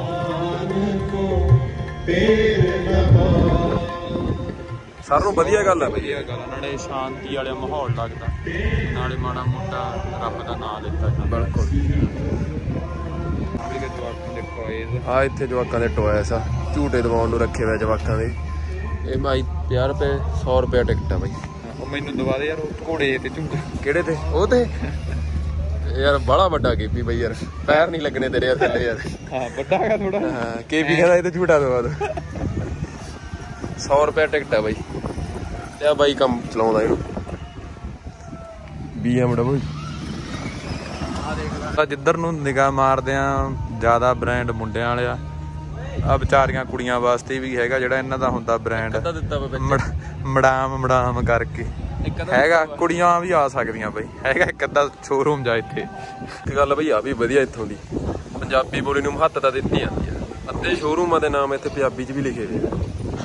ਸਰ ਨੂੰ ਵਧੀਆ ਗੱਲ ਆ ਬਈ, ਨਾਲੇ ਸ਼ਾਂਤੀ ਵਾਲਾ ਮਾਹੌਲ ਲੱਗਦਾ, ਨਾਲੇ ਮਾੜਾ ਮੋਟਾ ਰੱਬ ਦਾ ਨਾਮ ਲਿੱਤਾ ਜਾਂਦਾ। ਬਿਲਕੁਲ। ਆ ਇੱਥੇ ਜਵਾਕਾਂ ਦੇ ਟੋਇਸ ਆ, ਝੂਟੇ ਦਵਾਉਣ ਨੂੰ ਰੱਖੇ ਹੋਏ ਜਵਾਕਾਂ ਦੇ। ਇਹ ਭਾਈ 50 ਰੁਪਏ 100 ਰੁਪਏ ਟਿਕਟ ਆ ਬਾਈ। ਉਹ ਮੈਨੂੰ ਦਵਾ ਦੇ ਯਾਰ, ਉਹ ਘੋੜੇ ਤੇ ਝੂਟੇ। ਕਿਹੜੇ ਤੇ? ਉਹ ਤੇ ਯਾਰ ਬੜਾ ਵੱਡਾ KB ਬਾਈ, ਯਾਰ ਪੈਰ ਨਹੀਂ ਲੱਗਣੇ ਤੇਰੇ ਯਾਰ ਥੱਲੇ ਯਾਰ। ਹਾਂ ਵੱਡਾ ਹੈਗਾ ਥੋੜਾ। ਹਾਂ KB ਕਹਿੰਦਾ ਇਹ ਤੇ ਝੂਟਾ ਦਵਾ ਦੋ। 100 ਰੁਪਏ ਟਿਕਟ ਆ ਬਾਈ। ਤੇ ਆ ਬਾਈ ਕੰਮ ਚਲਾਉਂਦਾ ਇਹਨੂੰ BMW। ਜਿੱਧਰ ਨੂੰ ਨਿਗਾਹ ਮਾਰਦੇ ਆ ਜ਼ਿਆਦਾ ਬ੍ਰਾਂਡ ਮੁੰਡਿਆਂ ਵਾਲੇ ਆ ਵਿਚਾਰੀਆਂ ਕੁੜੀਆਂ ਵਾਸਤੇ ਵੀ ਹੈਗਾ ਜਿਹੜਾ ਇਹਨਾਂ ਦਾ ਹੁੰਦਾ ਬ੍ਰਾਂਡ ਮੜਾਮ ਕਰਕੇ ਹੈਗਾ। ਕੁੜੀਆਂ ਵੀ ਆ ਸਕਦੀਆਂ ਬਈ, ਹੈਗਾ ਇੱਕ ਅੱਧਾ ਸ਼ੋਰੂਮ ਜਾ ਇੱਥੇ। ਇੱਕ ਗੱਲ ਬਈ ਆ ਵੀ ਵਧੀਆ ਇੱਥੋਂ ਦੀ ਪੰਜਾਬੀ ਬੋਲੀ ਨੂੰ ਮਹੱਤਤਾ ਦਿੱਤੀ ਜਾਂਦੀ ਆ। ਅੱਧੇ ਸ਼ੋਰੂਮਾਂ ਦੇ ਨਾਮ ਇੱਥੇ ਪੰਜਾਬੀ 'ਚ ਵੀ ਲਿਖੇ ਹੋਏ ਆ।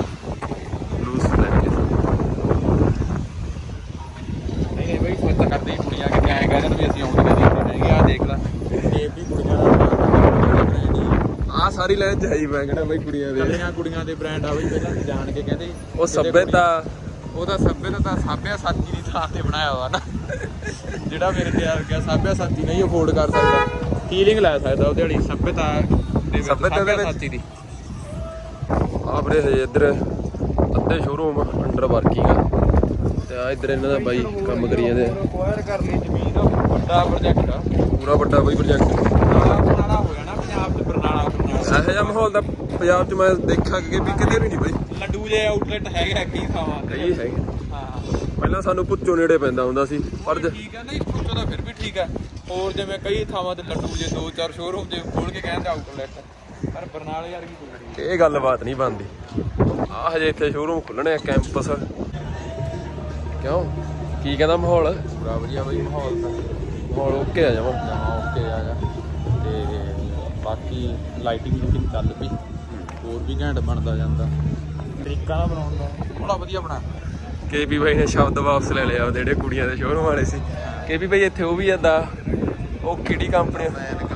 ਨਹੀਂ ਬਈ ਸੋਚ ਕਰਦੇ ਕੁੜੀਆਂ ਕਿ ਐਂ ਕਹਿ ਦੇਣ ਵੀ ਅਸੀਂ ਆਉਂਦੀਆਂ ਨਹੀਂ ਹੈਗੇ। ਆਹ ਦੇਖ ਲੈ ਇਹ ਵੀ ਕੁੜੀਆਂ ਦਾ ਆਹ ਸਾਰੀ ਲਾਈਨ ਚ ਆਈ ਮੈਂ ਕਹਿੰਦਾ ਬਈ ਕੁੜੀਆਂ ਦੇ ਕੁੜੀਆਂ ਦੇ ਬ੍ਰਾਂਡ ਆ ਬਈ। ਪਹਿਲਾਂ ਜਾਣ ਕੇ ਕਹਿੰਦੇ ਉਹ ਸੱਭਿਅਤਾ, ਉਹਦਾ ਸੱਭਿਅਤਾ ਤਾਂ ਸਾਬਿਆ ਸਾਥੀ ਦੀ ਥਾਂ ਤੇ ਬਣਾਇਆ ਵਾ ਨਾ, ਜਿਹੜਾ ਮੇਰੇ ਤੇ ਆ ਗਿਆ ਸਾਬਿਆ ਸਾਥੀ ਨਹੀਂ ਅਫੋਰਡ ਕਰ ਸਕਦਾ, ਫੀਲਿੰਗ ਲੈ ਸਕਦਾ ਉਹਦੇ ਵਾਲੀ ਸੱਭਿਅਤਾ ਦੇ ਵਿੱਚ ਸਾਬਿਆ ਸਾਥੀ ਦੀ। ਆਪਣੇ ਹਜੇ ਇੱਧਰ ਅੱਧੇ ਸ਼ੋਰੂਮ ਅੰਡਰ ਵਰਕਿੰਗ ਆ, ਤੇ ਆ ਇੱਧਰ ਇਹਨਾਂ ਦਾ ਬਾਈ ਕੰਮ ਕਰੀ ਜਾਂਦੇ। ਐਕਵਾਇਰ ਕਰ ਲਈ ਜ਼ਮੀਨ, ਵੱਡਾ ਪ੍ਰੋਜੈਕਟ ਆ, ਪੂਰਾ ਵੱਡਾ ਬਾਈ ਪ੍ਰੋਜੈਕਟ। ਬਰਨਾਲਾ ਹੋ ਜਾਣਾ ਪੰਜਾਬ ਚ। ਬਰਨਾਲਾ ਇਹੋ ਜਿਹਾ ਮਾਹੌਲ ਦਾ ਪੰਜਾਬ 'ਚ ਮੈਂ ਦੇਖਿਆ ਕਿ ਵੀ ਕਿਤੇ ਵੀ ਨਹੀਂ ਬਾਈ। ਲੱਡੂ ਜੇ ਆਊਟਲੈਟ ਹੈਗੇ ਕਈ ਥਾਵਾਂ ਕਈ ਹੈਗੇ। ਹਾਂ ਪਹਿਲਾਂ ਸਾਨੂੰ ਪੁੱਚੋ ਨੇੜੇ ਪੈਂਦਾ ਹੁੰਦਾ ਸੀ, ਪਰ ਠੀਕ ਹੈ। ਨਹੀਂ ਪੁੱਛੋ ਤਾਂ ਫਿਰ ਵੀ ਠੀਕ ਹੈ। ਹੋਰ ਜਿਵੇਂ ਕਈ ਥਾਵਾਂ ਤੇ ਲੱਡੂ ਜੇ 2-4 ਸ਼ੋਰੂਮ ਜੇ ਖੋਲ ਕੇ ਕਹਿੰਦੇ ਆਊਟਲੈਟ, ਪਰ ਬਰਨਾਲੇ ਯਾਰ ਕੀ ਕੋਈ ਇਹ ਗੱਲਬਾਤ ਨਹੀਂ ਬਣਦੀ। ਆ ਹਜੇ ਇੱਥੇ ਸ਼ੋਰੂਮ ਖੁੱਲਣੇ ਆ, ਕੈਂਪਸ। ਕਿਉਂ ਕੀ ਕਹਿੰਦਾ ਮਾਹੌਲ? ਪੂਰਾ ਵਧੀਆ ਬਈ ਮਾਹੌਲ ਤਾਂ। ਮਾਹੌਲ ਓਕੇ ਆ ਜਾਵਾਂ ਓਕੇ ਆ ਜਾ। ਤੇ ਬਾਕੀ ਲਾਈਟਿੰਗ ਲੂਟਿੰਗ ਚੱਲ ਪਈ, ਹੋਰ ਵੀ ਘੈਂਟ ਬਣਦਾ ਜਾਂਦਾ। ਤਰੀਕਾ ਦਾ ਬਣਾਉਣ ਦਾ ਬੜਾ ਵਧੀਆ ਬਣਾ। KB ਬਾਈ ਨੇ ਸ਼ਬਦ ਵਾਪਸ ਲੈ ਲਿਆ ਜਿਹੜੇ ਕੁੜੀਆਂ ਦੇ ਸ਼ੋਰੂਮ ਵਾਲੇ ਸੀ। KB ਬਾਈ ਇੱਥੇ ਉਹ ਵੀ ਜਾਂਦਾ, ਉਹ ਕਿਹੜੀ ਕੰਪਨੀ?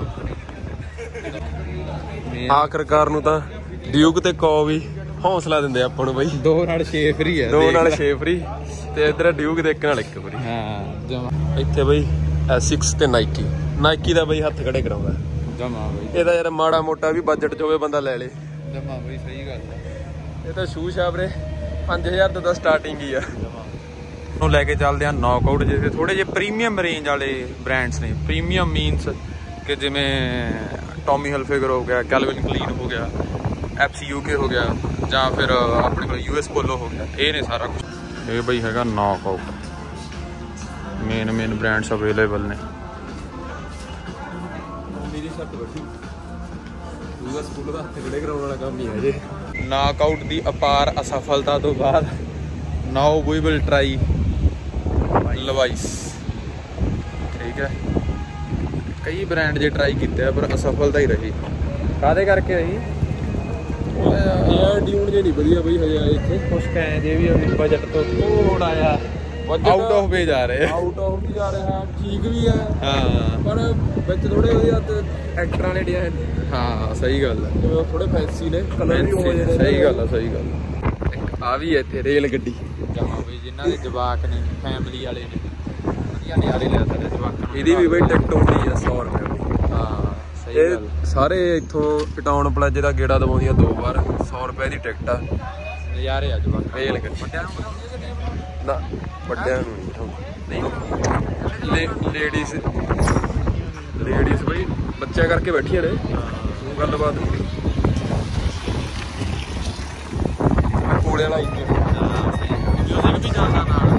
ਆਖਰਕਾਰ ਨੂੰ ਤਾਂ ਡਿਊਕ ਤੇ ਕੋ ਵੀ ਹੌਸਲਾ ਦਿੰਦੇ ਆਪਾਂ ਨੂੰ ਬਾਈ। 2 ਨਾਲ 6 ਫਰੀ ਹੈ, 2 ਨਾਲ 6 ਫਰੀ। ਤੇ ਇੱਧਰ ਡਿਊਕ ਦੇ 1 ਨਾਲ 1 ਫਰੀ। ਹਾਂ ਜਮਾ। ਇੱਥੇ ਬਾਈ Asics ਤੇ ਨਾਈਕੀ ਦਾ ਬਾਈ ਹੱਥ ਖੜੇ ਕਰਾਉਂਦਾ ਜਮਾ ਬਈ। ਇਹਦਾ ਯਾਰ ਮਾੜਾ ਮੋਟਾ ਵੀ ਬਜਟ 'ਚ ਹੋਵੇ ਬੰਦਾ ਲੈ ਲੇ। ਜਮਾ ਬਈ ਸਹੀ ਗੱਲ ਹੈ। ਇਹ ਤਾਂ ਸ਼ੂ ਸ਼ਾਬਰੇ 5000 ਤੋਂ ਤਾਂ ਸਟਾਰਟਿੰਗ ਹੀ ਆ। ਨੂੰ ਲੈ ਕੇ ਚੱਲਦੇ ਆ ਨੌਕਆਊਟ, ਜਿਹਦੇ ਥੋੜੇ ਜਿਹੇ ਪ੍ਰੀਮੀਅਮ ਰੇਂਜ ਵਾਲੇ ਬ੍ਰਾਂਡਸ ਨੇ। ਪ੍ਰੀਮੀਅਮ ਮੀਨਸ ਕਿ ਜਿਵੇਂ ਟੋਮੀ ਹਿਲਫਿਗਰ ਹੋ ਗਿਆ, ਕੈਲਵਿਨ ਕਲੀਨ ਹੋ ਗਿਆ, FCUK ਹੋ ਗਿਆ, ਜਾਂ ਫਿਰ ਆਪਣੇ ਕੋਲ US ਪੋਲੋ ਹੋ ਗਿਆ। ਇਹ ਨੇ ਸਾਰਾ ਕੁਝ। ਇਹ ਬਈ ਹੈਗਾ ਨੌਕਆਊਟ, ਮੇਨ ਬ੍ਰਾਂਡਸ ਅਵੇਲੇਬਲ ਨੇ। ਮੇਰੀ ਸੱਟ ਵੱਡੀ ਦੂਜਾ ਸਕੂਲ ਦਾ ਹੱਥ ਖੜੇ ਕਰਾਉਣ ਵਾਲਾ ਕੰਮ ਹੀ ਹੈ ਜੇ। ਨੌਕਆਊਟ ਦੀ ਅਪਾਰ ਅਸਫਲਤਾ ਤੋਂ ਬਾਅਦ ਨਾਓ ਵੀ ਵਿਲ ਟਰਾਈ ਲਵਾਈਸ। ਠੀਕ ਹੈ, ਕਈ ਬ੍ਰਾਂਡ ਜੇ ਟਰਾਈ ਕੀਤੇ ਆ ਪਰ ਅਸਫਲਤਾ ਹੀ ਰਹੀ। ਕਾਹਦੇ ਕਰਕੇ ਰਹੀ? ਯਾਰ ਡਿਊਨ ਜੇ ਨਹੀਂ ਵਧੀਆ ਬਈ ਹਜੇ ਆਏ ਇੱਥੇ। ਕੁਛ ਕਹਿ ਜੇ ਵੀ ਬਜਟ ਤੋਂ ਥੋੜਾ ਜਿਹਾ ਆਊਟ ਆਫ ਵੇ ਜਾ ਰਹੇ। ਆਊਟ ਆਫ ਵੀ ਜਾ ਰਿਹਾ, ਠੀਕ ਵੀ ਹੈ ਹਾਂ, ਪਰ ਵਿੱਚ ਥੋੜੇ ਉਹਦੇ ਹੱਥ ਐਕਟਰਾਂ ਵਾਲੇ ਡਿਜ਼ਾਈਨ ਹਾਂ ਸਹੀ ਗੱਲ ਹੈ, ਜਿਵੇਂ ਥੋੜੇ ਫੈਂਸੀ ਨੇ ਕਲਰ ਵੀ ਹੋ ਜਾਂਦੇ। ਸਹੀ ਗੱਲ ਆ ਸਹੀ ਗੱਲ। ਆ ਵੀ ਇੱਥੇ ਰੇਲ ਗੱਡੀ ਜਮਾ ਬਈ ਜਿਨ੍ਹਾਂ ਦੇ ਜਵਾਕ ਨੇ ਫੈਮਿਲੀ ਵਾਲੇ ਨੇ ਵਧੀਆ ਨਜ਼ਾਰੇ ਲੈ ਸਕਦੇ ਜਵਾਕਾਂ ਨੂੰ। ਇਹਦੀ ਵੀ ਬਈ ਟਿਕਟ ਹੁੰਦੀ ਆ 100 ਰੁਪਏ। ਹਾਂ ਸਹੀ ਗੱਲ। ਇਹ ਸਾਰੇ ਇੱਥੋਂ ਟਾਊਨ ਪਲਾਜ਼ੇ ਦਾ ਗੇੜਾ ਦਵਾਉਂਦੀਆਂ 2 ਵਾਰ 100 ਰੁਪਏ ਦੀ ਟਿਕਟ ਆ। ਨਜ਼ਾਰੇ ਆ ਜਵਾਕ ਰੇਲ ਗੱਡੀ ਵੱਡਿਆਂ ਨੂੰ ਨਾ ਵੱਡਿਆਂ ਨੂੰ ਨਹੀਂ ਲੇਡੀਜ਼ ਬਈ ਬੱਚਿਆਂ ਕਰਕੇ ਬੈਠੀਆਂ ਨੇ ਉਹ ਗੱਲਬਾਤ ਨਹੀਂ। ਕੋਲੇ ਵਾਲਾ ਇੰਜਨ ਮਿਊਜ਼ਿਕ ਵੀ ਚੱਲਦਾ ਨਾਲ।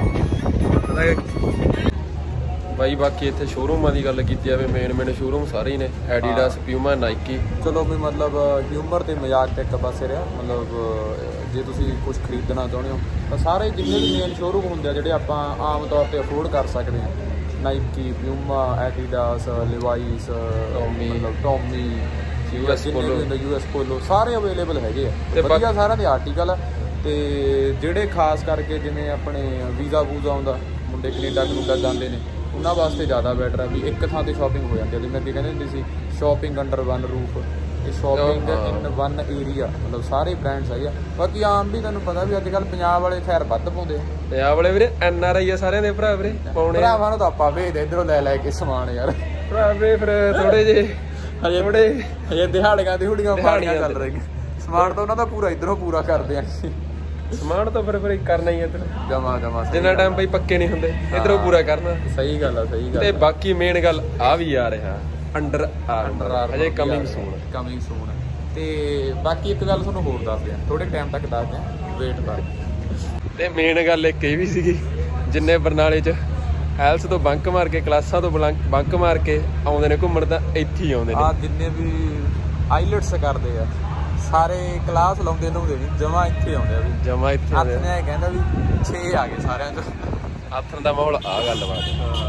ਬਾਈ ਬਾਕੀ ਇੱਥੇ ਸ਼ੋਰੂਮਾਂ ਦੀ ਗੱਲ ਕੀਤੀ ਜਾਵੇ ਮੇਨ ਸ਼ੋਰੂਮ ਸਾਰੇ ਹੀ ਨੇ ਐਡੀਡਾਸ, ਪਿਊਮਾ, ਨਾਈਕੀ। ਚਲੋ ਵੀ ਮਤਲਬ ਹਿਊਮਰ ਤੇ ਮਜ਼ਾਕ ਤੇ ਇੱਕ ਪਾਸੇ ਰਿਹਾ, ਮਤਲਬ ਜੇ ਤੁਸੀਂ ਕੁਝ ਖਰੀਦਣਾ ਚਾਹੁੰਦੇ ਹੋ ਤਾਂ ਸਾਰੇ ਜਿੰਨੇ ਵੀ ਮੇਨ ਸ਼ੋਰੂਮ ਹੁੰਦੇ ਆ ਜਿਹੜੇ ਆਪਾਂ ਆਮ ਤੌਰ ਤੇ ਅਫੋਰਡ ਕਰ ਸਕਦੇ ਹਾਂ, Nike, Puma, Adidas, Levi's, Tommy, US Polo ਸਾਰੇ ਅਵੇਲੇਬਲ ਹੈਗੇ ਆ ਤੇ ਵਧੀਆ ਸਾਰਿਆਂ ਦੇ ਆਰਟੀਕਲ ਆ। ਤੇ ਜਿਹੜੇ ਖਾਸ ਕਰਕੇ ਜਿਵੇਂ ਆਪਣੇ ਵੀਜ਼ਾ ਵੂਜ਼ਾ ਆਉਂਦਾ, ਮੁੰਡੇ ਕੈਨੇਡਾ ਕਨੂਡਾ ਜਾਂਦੇ ਨੇ, ਉਹਨਾਂ ਵਾਸਤੇ ਜ਼ਿਆਦਾ ਬੈਟਰ ਆ ਵੀ ਇੱਕ ਥਾਂ ਤੇ ਸ਼ਾਪਿੰਗ ਹੋ ਜਾਂਦੀ ਹੈ। ਜਿਵੇਂ ਅੱਗੇ ਕਹਿੰਦੇ ਹੁੰਦੇ ਸੀ ਸ਼ਾਪਿੰਗ ਅੰਡਰ ਵਨ ਰੂਫ, ਇਹ ਸ਼ਾਪਿੰਗ ਇਨ ਵਨ ਏਰੀਆ, ਮਤਲਬ ਸਾਰੇ ਬ੍ਰਾਂਡਸ ਹੈਗੇ ਆ। ਬਾਕੀ ਆਮ ਵੀ ਤੁਹਾਨੂੰ ਪਤਾ ਵੀ ਅੱਜ ਕੱਲ੍ਹ ਪੰਜਾਬ ਵਾਲੇ ਖੈਰ ਵੱਧ ਪਾਉਂਦੇ ਆ। ਪੰਜਾਬ ਵਾਲੇ ਵੀਰੇ NRI ਆ ਸਾਰਿਆਂ ਦੇ ਭਰਾ ਵੀਰੇ ਪਾਉਣੇ। ਭਰਾਵਾਂ ਨੂੰ ਤਾਂ ਆਪਾਂ ਭੇਜਦੇ ਇੱਧਰੋਂ ਲੈ ਕੇ ਸਮਾਨ ਯਾਰ। ਭਰਾ ਵੀਰੇ ਫਿਰ ਥੋੜੇ ਜੇ ਹਜੇ ਦਿਹਾੜੀਆਂ ਮਾਰੀਆਂ ਚੱਲ ਰਹੀਆਂ। ਸਮਾਨ ਤਾਂ ਉਹਨਾਂ ਦਾ ਪੂਰਾ ਇੱਧਰੋਂ ਪੂਰਾ ਕਰਦੇ ਆ। ਸਮਾਨ ਤਾਂ ਫਿਰ ਕਰਨਾ ਹੀ ਇੱਧਰ ਜਮਾ ਜਿੰਨਾ ਟਾਈਮ ਬਈ ਪੱਕੇ ਨਹੀਂ ਹੁੰਦੇ ਇੱਧਰੋਂ ਪੂਰਾ ਕਰਨਾ। ਸਹੀ ਗੱਲ ਆ ਸਹੀ ਗੱਲ। ਤੇ ਬਾਕੀ ਮੇਨ ਗੱਲ ਆ ਵੀ ਆ ਰਿਹਾ ਅੰਡਰ ਆਰਮਰ ਹਜੇ ਕਮਿੰਗ ਸੂਨ। ਤੇ ਬਾਕੀ ਇੱਕ ਗੱਲ ਤੁਹਾਨੂੰ ਹੋਰ ਦੱਸਦੇ ਆ, ਥੋੜੇ ਟਾਈਮ ਤੱਕ ਦੱਸਦੇ ਆ, ਵੇਟ ਕਰ। ਤੇ ਮੇਨ ਗੱਲ ਇੱਕ ਇਹ ਵੀ ਸੀਗੀ, ਜਿੰਨੇ ਬਰਨਾਲੇ 'ਚ ਹੈਲਥ ਤੋਂ ਬੰਕ ਮਾਰ ਕੇ, ਕਲਾਸਾਂ ਤੋਂ ਬੰਕ ਮਾਰ ਕੇ ਆਉਂਦੇ ਨੇ ਘੁੰਮਣ ਤਾਂ ਇੱਥੇ ਹੀ ਆਉਂਦੇ ਨੇ। ਆ ਜਿੰਨੇ ਵੀ ਆਈਲੈਟਸ ਕਰਦੇ ਆ ਸਾਰੇ ਕਲਾਸ ਲਾਉਂਦੇ ਵੀ ਜਮਾ ਇੱਥੇ ਆਉਂਦੇ ਆ ਵੀ ਜਮਾ ਇੱਥੇ ਆਉਂਦੇ ਆ। ਨੇ ਕਹਿੰਦਾ ਵੀ 6 ਆ ਗਏ ਸਾਰਿਆਂ ਚ। ਆਥਣ ਦਾ ਮਾਹੌਲ ਆ ਗੱਲਬਾਤ।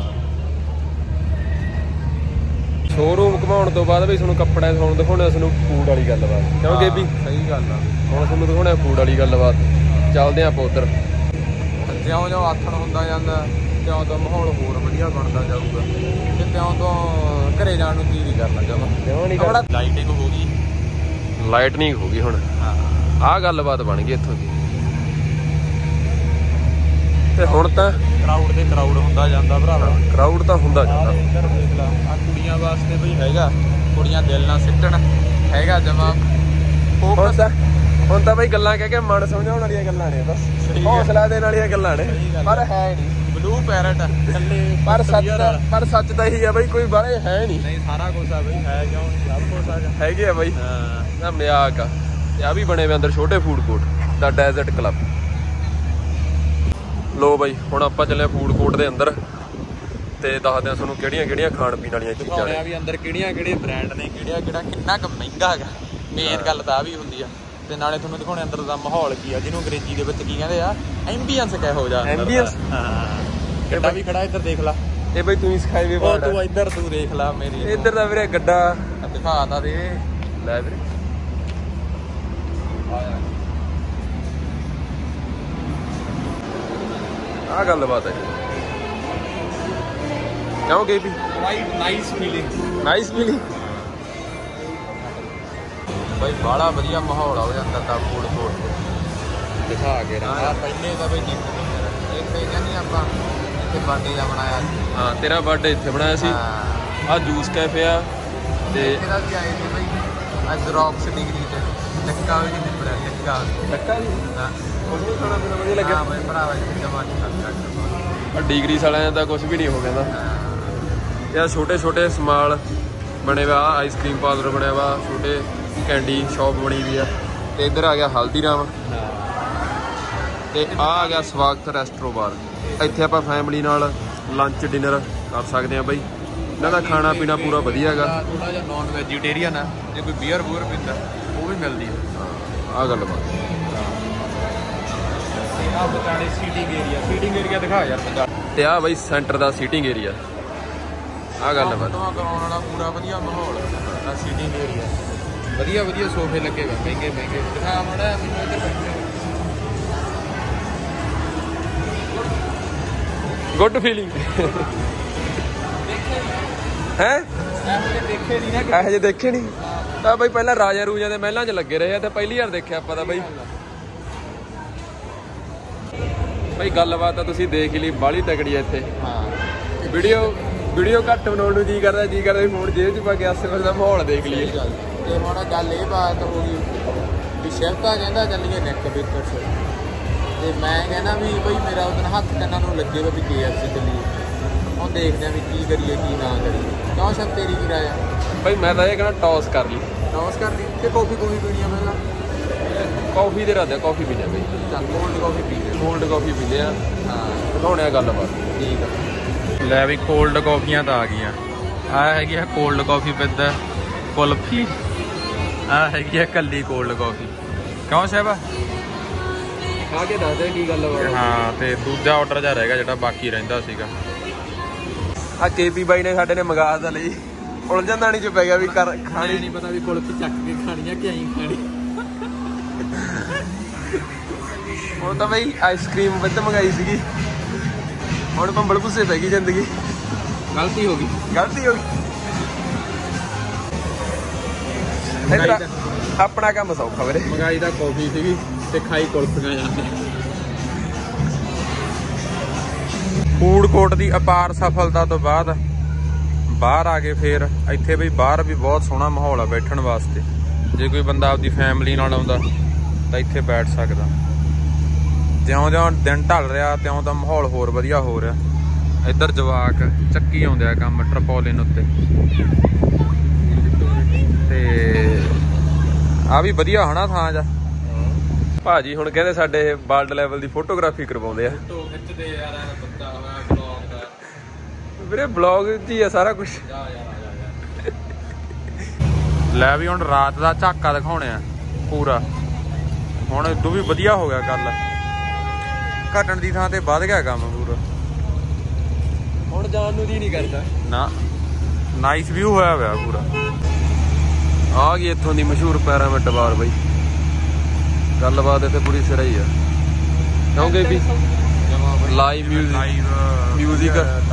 ਸ਼ੋਰੂਮ ਘਮਾਉਣ ਤੋਂ ਬਾਅਦ ਵੀ ਤੁਹਾਨੂੰ ਕੱਪੜਾ ਦਿਖਾਉਣਾ, ਤੁਹਾਨੂੰ ਫੂਡ ਵਾਲੀ ਗੱਲਬਾਤ, ਕਿਉਂਕਿ ਵੀ ਸਹੀ ਗੱਲ ਆ। ਹੁਣ ਤੁਹਾਨੂੰ ਦਿਖਾਉਣਾ ਫੂਡ ਵਾਲੀ ਗੱਲਬਾਤ। ਚੱਲਦੇ ਆਪਾਂ ਉੱਧਰ। ਜਿਉਂ ਆਥਣ ਹੁੰਦਾ ਜਾਂਦਾ ਤਿਉਂ ਤੋਂ ਮਾਹੌਲ ਹੋਰ ਵਧੀਆ ਬਣਦਾ ਜਾਊਗਾ ਤੇ ਤਿਉਂ ਤੋਂ ਘਰੇ ਜਾਣ ਨੂੰ ਕੀ ਨਹੀਂ ਕਰਨਾ ਜਮਾ। ਲਾਈਟਿੰਗ ਹੋ ਗਈ, ਲਾਈਟਨਿੰਗ ਹੋ ਗਈ ਹੁਣ। ਆਹ ਗੱਲਬਾਤ ਬਣ ਗਈ ਇੱਥੋਂ ਦੀ। ਤੇ ਹੁਣ ਤਾਂ ਕਰਾਊਡ ਹੁੰਦਾ ਜਾਂਦਾ ਭਰਾਵਾ। ਕਰਾਊਡ ਤਾਂ ਹੁੰਦਾ ਜਾਂਦਾ। ਇੱਧਰ ਦੇਖ ਲਾ ਆ ਕੁੜੀਆਂ ਵਾਸਤੇ ਬਈ ਹੈਗਾ, ਕੁੜੀਆਂ ਦਿਲ ਨਾਲ ਸਿੱਟਣ ਹੈਗਾ ਜਮਾ। ਹੁਣ ਤਾਂ ਬਈ ਗੱਲਾਂ ਕਹਿ ਕੇ ਮਨ ਸਮਝਾਉਣ ਵਾਲੀਆਂ ਗੱਲਾਂ ਨੇ, ਬਸ ਹੌਸਲਾ ਦੇਣ ਵਾਲੀਆਂ ਗੱਲਾਂ ਨੇ, ਪਰ ਹੈ ਨਹੀਂ। ਬਲੂ ਪੈਰਟ ਪਰ ਸੱਚ ਤਾਂ ਇਹੀ ਆ ਬਈ, ਕੋਈ ਬਾਹਲੇ ਹੈ ਨਹੀਂ। ਸਾਰਾ ਕੁਝ ਆ ਬਈ, ਹੈ ਕਿਉਂ ਨਹੀਂ, ਸਭ ਕੁਝ ਆ ਹੈਗੇ ਆ ਬਈ। ਨਾ ਮਜ਼ਾਕ ਆ। ਤੇ ਆ ਵੀ ਬਣੇ ਵੇ ਅੰਦਰ ਛੋਟੇ ਫੂਡ ਕੋਰਟ ਦਾ ਡੈਜ਼ਰਟ ਕਲੱਬ। ਲੋ ਬਈ ਹੁਣ ਆਪਾਂ ਚੱਲੇ ਫੂਡ ਕੋਰਟ ਦੇ ਅੰਦਰ ਤੇ ਦੱਸਦੇ ਆ ਤੁਹਾਨੂੰ ਕਿਹੜੀਆਂ ਖਾਣ ਪੀਣ ਵਾਲੀਆਂ ਚੀਜ਼ਾਂ ਨੇ ਵੀ ਅੰਦਰ ਕਿਹੜੇ ਬ੍ਰਾਂਡ ਨੇ, ਕਿਹੜਾ ਕਿੰਨਾ ਕੁ ਮਹਿੰਗਾ ਹੈਗਾ। ਮੇਨ ਗੱਲ ਤਾਂ ਆ ਵੀ ਹੁੰਦੀ ਆ। ਤੇ ਨਾਲੇ ਤੁਹਾਨੂੰ ਦਿਖਾਉਣੇ ਅੰਦਰ ਦਾ ਮਾਹੌਲ ਕੀ ਆ, ਜਿਹਨੂੰ ਅੰਗਰੇਜ਼ੀ ਦੇ ਵਿੱਚ ਕੀ ਕਹਿੰਦੇ ਆ, ਐਂਬੀਐਂਸ ਕਿਹੋ ਜਿਹਾ। ਐਂਬੀਐਂਸ ਗੱਡਾ ਵੀ ਖੜਾ ਇੱਧਰ ਦੇਖ ਲਾ। ਇਹ ਬਈ ਤੂੰ ਸਿਖਾਈ ਵੀ ਤੂੰ ਇੱਧਰ ਤੂੰ ਦੇਖ ਲਾ ਮੇਰੀ ਇੱਧਰ ਦਾ ਵੀਰੇ ਗੱਡਾ ਦਿਖਾਤਾ ਦੇ ਲੈ ਵੀਰੇ। ਆਹ ਗੱਲਬਾਤ ਹੈ ਕਿਉਂ ਗਈ ਵੀ ਨਾਈਸ ਫੀਲਿੰਗ ਬਾਈ। ਬਾਹਲਾ ਵਧੀਆ ਮਾਹੌਲ ਹੋ ਜਾਂਦਾ ਤਾਂ ਫੂਡ ਕੋਰਟ ਤੇ ਦਿਖਾ ਕੇ ਨਾ। ਪਹਿਲੇ ਤਾਂ ਬਈ ਇੱਥੇ ਕਹਿੰਦੇ ਆਪਾਂ ਇੱਥੇ ਬਰਥਡੇ ਦਾ ਬਣਾਇਆ ਸੀ। ਹਾਂ ਤੇਰਾ ਬਰਥਡੇ ਇੱਥੇ ਬਣਾਇਆ ਸੀ। ਆਹ ਜੂਸ ਕੈਫੇ ਆ ਤੇ ਇਹਦਾ ਵੀ ਆਏ ਸੀ ਬਈ ਅੱਜ ਰੌਕਸ ਡਿਗਰੀ ਤੇ ਟੱਕਾ ਵੀ ਨਹੀਂ ਮਿਲਿਆ। ਟੱਕਾ ਜੀ ਹਾਂ ਕੁਝ ਵੀ ਖਾਣਾ ਪੀਣਾ ਵਧੀਆ ਲੱਗਿਆ। ਹਾਂ ਬਈ ਭਰਾਵਾ ਜਮਾ ਨਹੀਂ। ਡਿਗਰੀ ਵਾਲਿਆਂ ਦਾ ਕੁਝ ਵੀ ਨਹੀਂ ਹੋ ਗਿਆ। ਇਹ ਛੋਟੇ ਸਮਾਲ ਬਣੇ ਵਾ, ਆਈਸਕ੍ਰੀਮ ਪਾਰਲਰ ਬਣਿਆ ਵਾ, ਛੋਟੇ ਕੈਂਡੀ ਸ਼ਾਪ ਬਣੀ ਵੀ ਆ। ਤੇ ਇੱਧਰ ਆ ਗਿਆ ਹਲਦੀਰਾਮ ਤੇ ਆ ਗਿਆ ਸਵਾਗਤ ਰੈਸਟੋਰੈਂਟ ਬਾਰ। ਇੱਥੇ ਆਪਾਂ ਫੈਮਿਲੀ ਨਾਲ ਲੰਚ ਡਿਨਰ ਕਰ ਸਕਦੇ ਆ ਬਈ। ਇਹਨਾਂ ਦਾ ਖਾਣਾ ਪੀਣਾ ਪੂਰਾ ਵਧੀਆ ਹੈਗਾ। ਥੋੜਾ ਜਿਹਾ ਨੌਨ ਵੈਜੀਟੇਰੀਅਨ ਆ, ਜੇ ਕੋਈ ਬੀਅਰ ਪੀਂਦਾ ਉਹ ਵੀ ਮਿਲਦੀ ਆ। ਆਹ ਗੱਲ ਬਾਤ। ਆ ਬਤਾਣੇ ਸੀਟਿੰਗ ਏਰੀਆ ਦਿਖਾ ਯਾਰ ਪੰਜਾਬ। ਤੇ ਆ ਬਈ ਸੈਂਟਰ ਦਾ ਸੀਟਿੰਗ ਏਰੀਆ। ਆਹ ਗੱਲ ਬਾਤ ਕਰਾਉਣ ਵਾਲਾ ਪੂਰਾ ਵਧੀਆ ਮਾਹੌਲ ਆ। ਸੀਟਿੰਗ ਏਰੀਆ ਵਧੀਆ ਸੋਫੇ ਲੱਗੇ ਹੋਏ ਮਹਿੰਗੇ ਦਿਖਾ ਮਾੜਾ ਮੈਨੂੰ ਇੱਧਰ ਬੈਠੇ। ਗੁੱਡ ਫੀਲਿੰਗ ਹੈ। ਦੇਖੇ ਨਹੀਂ ਨਾ ਇਹੋ ਜਿਹੇ ਦੇਖੇ ਨਹੀਂ ਤਾਂ ਬਈ ਪਹਿਲਾਂ ਰਾਜਾ ਰੂਜਾਂ ਦੇ ਮਹਿਲਾਂ 'ਚ ਲੱਗੇ ਰਹੇ ਆ ਤੇ ਪਹਿਲੀ ਵਾਰ ਦੇਖਿਆ ਆਪਾਂ ਤਾਂ ਬਈ ਗੱਲਬਾਤ ਤਾਂ ਤੁਸੀਂ ਦੇਖ ਹੀ ਲਈ ਬਾਹਲੀ ਤਕੜੀ ਆ ਇੱਥੇ। ਹਾਂ ਵੀਡੀਓ ਘੱਟ ਬਣਾਉਣ ਨੂੰ ਜੀ ਕਰਦਾ ਫੋਨ ਜੇਬ 'ਚ ਪਾ ਕੇ ਆਸੇ-ਪਾਸੇ ਦਾ ਮਾਹੌਲ ਦੇਖ ਲਈਏ। ਤੇ ਹੁਣ ਗੱਲ ਇਹ ਬਾਤ ਹੋ ਗਈ ਵੀ ਸ਼ਿਵਤਾ ਕਹਿੰਦਾ ਚੱਲੀਏ ਨੈਕ ਬੇਕਰਸ ਤੇ ਮੈਂ ਕਹਿੰਦਾ ਵੀ ਬਈ ਮੇਰਾ ਉਹਦਾ ਹੱਥ ਕੰਨਾਂ ਨੂੰ ਲੱਗੇ ਵੀ KFC ਚੱਲੀਏ। ਹੁਣ ਦੇਖਦੇ ਆ ਵੀ ਕੀ ਕਰੀਏ ਕੀ ਨਾ ਕਰੀਏ। ਕਿਉਂ ਸ਼ਾਇਦ ਤੇਰੀ ਕੀ ਰਾਏ ਆ? ਬਈ ਮੈਂ ਤਾਂ ਇਹ ਕਹਿੰਦਾ ਟੌਸ ਕਰ ਲਈ ਤੇ ਕੌਫੀ ਪੀਣੀ ਆ ਪਹਿਲਾਂ? ਕਾਫੀ ਦੇ ਰਾਦੇ ਕਾਫੀ ਪੀਣੇ ਬਈ। ਚੱਲ ਕੋਲਡ ਕਾਫੀ ਪੀਂਦੇ ਆ। ਹਾਂ ਦਿਖਾਉਣੇ ਆ ਗੱਲਬਾਤ। ਠੀਕ ਆ ਲੈ ਵੀ ਕੋਲਡ ਕਾਫੀਆਂ ਤਾਂ ਆ ਗਈਆਂ। ਆਹ ਹੈਗੀ ਆ ਕੋਲਡ ਕਾਫੀ ਵਿਦ ਕੁਲਫੀ। ਆਹ ਹੈਗੀ ਆ ਕੱਲੀ ਕੋਲਡ ਕਾਫੀ। ਕਿਉਂ ਸਾਹਿਬ ਆ ਕੇ ਦੱਸ ਦੇ ਕੀ ਗੱਲਬਾਤ। ਹਾਂ ਤੇ ਦੂਜਾ ਆਰਡਰ ਜਾ ਰਹਿ ਗਿਆ ਜਿਹੜਾ ਬਾਕੀ ਰਹਿੰਦਾ ਸੀਗਾ। ਆ KP ਬਾਈ ਨੇ ਸਾਡੇ ਨੇ ਮੰਗਾ ਤਾਂ ਲਈ ਉਲਝਣ ਦਾਣੀ 'ਚ ਪੈ ਗਿਆ ਵੀ ਖਾਣੀ ਨਹੀਂ ਪਤਾ ਵੀ ਕੁਲਫੀ ਚੱਕ ਕੇ ਖਾਣੀ ਆ ਕਿ ਐਂ ਖਾਣੀ। ਹੁਣ ਤਾਂ ਬਈ ਆਈਸਕ੍ਰੀਮ ਵੱਧ ਮੰਗਾਈ ਸੀਗੀ ਹੁਣ ਭੰਬਲ ਭੁੱਸੇ ਪੈ ਗਈ ਜ਼ਿੰਦਗੀ। ਗਲਤੀ ਹੋ ਗਈ ਆਪਣਾ ਕੰਮ ਸੌਖਾ ਵੀਰੇ। ਮੰਗਾਈ ਦਾ ਕਾਫੀ ਸੀਗੀ ਤੇ ਖਾਈ ਕੁਲਫੀਆਂ ਜਾਂਦੇ। ਫੂਡ ਕੋਰਟ ਦੀ ਅਪਾਰ ਸਫਲਤਾ ਤੋਂ ਬਾਅਦ ਬਾਹਰ ਆ ਗਏ। ਫੇਰ ਇੱਥੇ ਬਈ ਬਾਹਰ ਵੀ ਬਹੁਤ ਸੋਹਣਾ ਮਾਹੌਲ ਆ ਬੈਠਣ ਵਾਸਤੇ। ਜੇ ਕੋਈ ਬੰਦਾ ਆਪਦੀ ਫੈਮਿਲੀ ਨਾਲ ਆਉਂਦਾ ਤਾਂ ਇੱਥੇ ਬੈਠ ਸਕਦਾ। ਜਿਉਂ-ਜਿਉਂ ਦਿਨ ਢਲ ਰਿਹਾ ਤਿਉਂ ਤਾਂ ਮਾਹੌਲ ਹੋਰ ਵਧੀਆ ਹੋ ਰਿਹਾ। ਇੱਧਰ ਜਵਾਕ ਚੱਕੀ ਆਉਂਦੇ ਆ ਕੰਮ ਟਰਪੋਲਿਨ ਉੱਤੇ ਤੇ ਆ ਵੀ ਵਧੀਆ ਹੋਣਾ ਥਾਂ ਜਾ। ਭਾਜੀ ਹੁਣ ਕਹਿੰਦੇ ਸਾਡੇ ਵਰਲਡ ਲੈਵਲ ਦੀ ਫੋਟੋਗ੍ਰਾਫੀ ਕਰਵਾਉਂਦੇ ਆ। ਵੀਰੇ ਬਲੌਗ 'ਚ ਹੀ ਆ ਸਾਰਾ ਕੁਝ। ਲੈ ਵੀ ਹੁਣ ਰਾਤ ਦਾ ਝਾਕਾ ਦਿਖਾਉਣੇ ਆ ਪੂਰਾ। ਹੁਣ ਇਦੋਂ ਵੀ ਵਧੀਆ ਹੋ ਗਿਆ ਗੱਲ। ਘਟਣ ਦੀ ਥਾਂ ਤੇ ਵੱਧ ਗਿਆ ਕੰਮ ਪੂਰਾ। ਹੁਣ ਜਾਣ ਨੂੰ ਜੀ ਨਹੀਂ ਕਰਦਾ ਨਾ। ਨਾਈਸ ਵਿਊ ਹੋਇਆ ਹੋਇਆ ਪੂਰਾ। ਆ ਗਈ ਇੱਥੋਂ ਦੀ ਮਸ਼ਹੂਰ ਪੈਰਾਮਿਡ ਬਾਰ ਬਈ। ਗੱਲਬਾਤ ਇੱਥੇ ਪੂਰੀ ਸਿਰਾ ਹੀ ਆ ਕਿਉਂਕਿ ਵੀ ਲਾਈਵ ਮਿਊਜ਼ਿਕ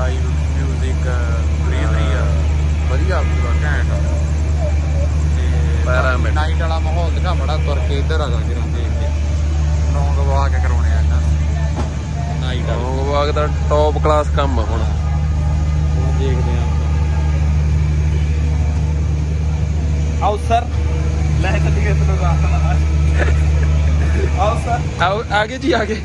ਵਧੀਆ ਪੂਰਾ ਘੈਂਟ ਆ। ਪੈਰਾਮਿਡ ਨਾਈਟ ਵਾਲਾ ਮਾਹੌਲ ਦਿਖਾ ਮੜਾ ਤੁਰ ਕੇ ਇੱਧਰ ਆ ਜਾਂਦੇ ਰਹਿੰਦੇ ਇੱਥੇ ਨੌਂਗ ਵਾ ਕੇ ਕਰਾਉਣੇ ਆ ਇਹਨਾਂ ਨੂੰ ਨਾਈਟ ਵਾਗ ਦਾ ਟੌਪ ਕਲਾਸ ਕੰਮ ਆ। ਹੁਣ ਦੇਖਦੇ ਆ ਆਓ ਸਰ ਲੈ ਚੱਲੀਏ ਤੁਹਾਨੂੰ ਆਓ ਸਰ ਆਓ ਆਗੇ ਜੀ ਆਗੇ।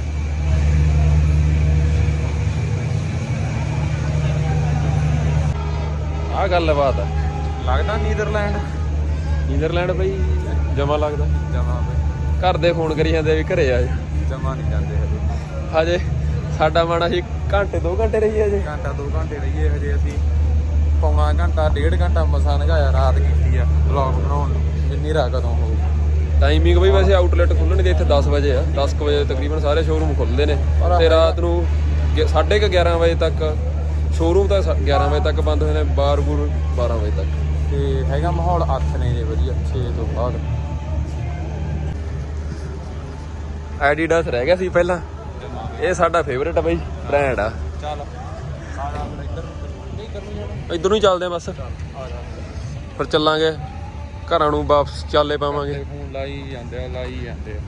ਆ ਗੱਲਬਾਤ ਆ। ਲੱਗਦਾ ਨੀਦਰਲੈਂਡ ਬਈ ਜਮਾ ਲੱਗਦਾ ਜਮਾ ਬਈ। ਘਰ ਦੇ ਫੋਨ ਕਰੀ ਜਾਂਦੇ ਵੀ ਘਰੇ ਆ ਜਮਾ ਨਹੀਂ ਜਾਂਦੇ ਹਜੇ ਸਾਡਾ ਮਾਣਾ ਸੀ ਘੰਟੇ 2 ਘੰਟੇ ਰਹੀ ਹਜੇ। ਘੰਟਾ 2 ਘੰਟੇ ਰਹੀਏ ਹਜੇ। ਅਸੀਂ ਪੌਣਾ ਘੰਟਾ 1.5 ਘੰਟਾ ਮਸਾਂ ਲੰਘਾਇਆ ਰਾਤ ਕੀਤੀ ਆ ਵਲੌਗ ਬਣਾਉਣ ਨੂੰ। ਹਨੇਰਾ ਕਦੋਂ ਹੋਊ? ਟਾਈਮਿੰਗ ਬਈ ਵੈਸੇ ਆਊਟਲੈਟ ਖੁੱਲਣਗੇ ਇੱਥੇ 10 ਵਜੇ ਆ। 10 ਵਜੇ ਤਕਰੀਬਨ ਸਾਰੇ ਸ਼ੋਰੂਮ ਖੁੱਲਦੇ ਨੇ ਤੇ ਰਾਤ ਨੂੰ 11:30 ਵਜੇ ਤੱਕ ਸ਼ੋਰੂਮ ਤਾਂ 11 ਵਜੇ ਤੱਕ ਬੰਦ ਹੋਏ ਨੇ। ਬਾਰ ਬੂਰ 12 ਵਜੇ ਤੱਕ। ਤੇ ਹੈਗਾ ਮਾਹੌਲ ਆਥਣੇ ਜੇ ਵਧੀਆ 6 ਤੋਂ ਬਾਅਦ। ਐਡੀਡਾਸ ਰਹਿ ਗਿਆ ਸੀ ਪਹਿਲਾਂ। ਇਹ ਸਾਡਾ ਫੇਵਰੇਟ ਆ ਬਈ ਬ੍ਰਾਂਡ ਆ। ਚੱਲ ਇੱਧਰ ਨੂੰ ਹੀ ਚੱਲਦੇ ਆ ਬਸ। ਫਿਰ ਚੱਲਾਂਗੇ ਘਰਾਂ ਨੂੰ ਵਾਪਸ ਚਾਲੇ ਪਾਵਾਂਗੇ। ਫੋਨ ਲਾਈ ਜਾਂਦੇ ਆ।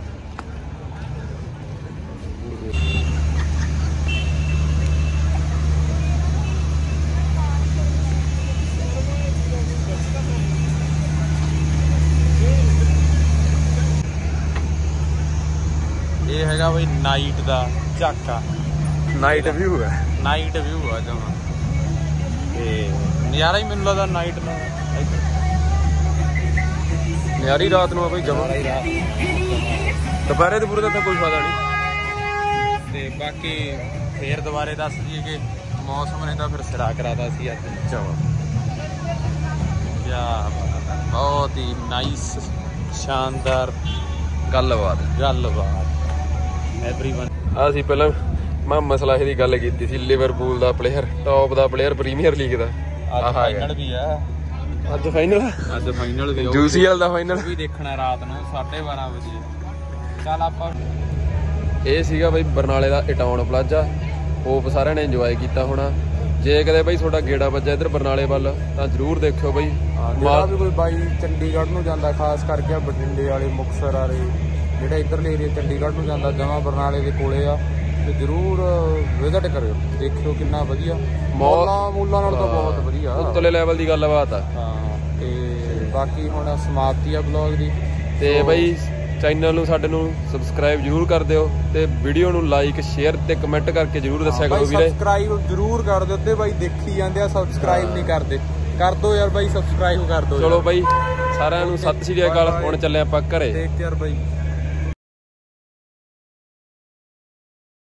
ਇਹ ਹੈਗਾ ਬਈ ਨਾਈਟ ਦਾ ਝਾਕਾ। ਨਾਈਟ ਵਿਊ ਹੈ। ਨਾਈਟ ਵਿਊ ਆ ਜਮਾ ਤੇ ਨਜ਼ਾਰਾ ਹੀ ਮੈਨੂੰ ਲੱਗਦਾ ਨਾਈਟ ਦਾ। ਨਿਆਰੀ ਰਾਤ ਨੂੰ ਆ ਬਈ ਜਮਾ। ਦੁਪਹਿਰੇ ਦੁਪਹਿਰੇ ਦਾ ਕੋਈ ਫਾਇਦਾ ਨਹੀਂ। ਤੇ ਬਾਕੀ ਫੇਰ ਦੁਬਾਰੇ ਦੱਸ ਦਈਏ ਕਿ ਮੌਸਮ ਨੇ ਤਾਂ ਫਿਰ ਸਿਰਾ ਕਰਾਤਾ ਸੀ ਅੱਜ ਜਮਾ। ਬਹੁਤ ਹੀ ਨਾਈਸ ਸ਼ਾਨਦਾਰ ਗੱਲਬਾਤ ਐਵਰੀਵਨ। ਆ ਸੀ ਪਹਿਲਾਂ ਮੈਂ ਮਸਲਾ ਦੀ ਗੱਲ ਕੀਤੀ ਸੀ ਲਿਵਰਪੂਲ ਦਾ ਪਲੇਅਰ ਟੌਪ ਦਾ ਪਲੇਅਰ ਪ੍ਰੀਮੀਅਰ ਲੀਗ ਦਾ। ਫਾਈਨਲ ਵੀ ਆ ਅੱਜ ਫਾਈਨਲ ਵੀ UCL ਦਾ ਫਾਈਨਲ ਵੀ ਦੇਖਣਾ ਰਾਤ ਨੂੰ 12:30 ਵਜੇ। ਚੱਲ ਆਪਾਂ ਇਹ ਸੀਗਾ ਬਈ ਬਰਨਾਲੇ ਦਾ ਇਟਾਉਨ ਪਲਾਜ਼ਾ। ਹੋਪ ਸਾਰਿਆਂ ਨੇ ਇੰਜੋਏ ਕੀਤਾ ਹੋਣਾ ਜੇ ਕਦੇ ਬਾਈ ਤੁਹਾਡਾ ਗੇੜਾ ਵੱਜਾ ਇੱਧਰ ਬਰਨਾਲੇ ਵੱਲ ਤਾਂ ਜ਼ਰੂਰ ਦੇਖਿਓ ਬਾਈ। ਜਿਹੜਾ ਵੀ ਕੋਈ ਬਾਈ ਚੰਡੀਗੜ੍ਹ ਨੂੰ ਜਾਂਦਾ, ਖਾਸ ਕਰਕੇ ਆ ਬਠਿੰਡੇ ਵਾਲੇ, ਮੁਕਤਸਰ ਵਾਲੇ, ਜਿਹੜੇ ਇੱਧਰਲੇ ਏਰੀਆ ਚੰਡੀਗੜ੍ਹ ਨੂੰ ਜਾਂਦਾ, ਜਮਾਂ ਬਰਨਾਲੇ ਦੇ ਕੋਲੇ ਆ, ਤੇ ਜ਼ਰੂਰ ਵਿਜ਼ਿਟ ਕਰਿਓ, ਦੇਖਿਓ ਕਿੰਨਾ ਵਧੀਆ। ਮੂਲਾਂ ਨਾਲ ਤਾਂ ਬਹੁਤ ਵਧੀਆ, ਉੱਤਲੇ ਲੈਵਲ ਦੀ ਗੱਲਬਾਤ ਆ। ਹਾਂ, ਤੇ ਬਾਕੀ ਹੁਣ ਸਮਾਪਤੀ ਆ ਬਲੌਗ ਦੀ। ਤੇ ਬਾਈ ਚੈਨਲ ਨੂੰ ਸਾਡੇ ਨੂੰ ਸਬਸਕ੍ਰਾਈਬ ਜ਼ਰੂਰ ਕਰ ਦਿਓ, ਤੇ ਵੀਡੀਓ ਨੂੰ ਲਾਈਕ, ਸ਼ੇਅਰ ਤੇ ਕਮੈਂਟ ਕਰਕੇ ਜ਼ਰੂਰ ਦੱਸਿਆ ਕਰੋ ਵੀਰੇ। ਸਬਸਕ੍ਰਾਈਬ ਜ਼ਰੂਰ ਕਰ ਦਿਓ ਤੇ ਬਾਈ ਦੇਖੀ ਜਾਂਦੇ ਆ, ਸਬਸਕ੍ਰਾਈਬ ਨਹੀਂ ਕਰਦੇ, ਕਰ ਦਿਓ ਯਾਰ ਬਾਈ, ਸਬਸਕ੍ਰਾਈਬ ਕਰ ਦਿਓ। ਚਲੋ ਬਾਈ ਸਾਰਿਆਂ ਨੂੰ ਸਤਿ ਸ਼੍ਰੀ ਅਕਾਲ, ਹੁਣ ਚੱਲੇ ਆਪਾਂ ਘਰੇ। ਟੇਕ ਕੇਅਰ ਬਾਈ।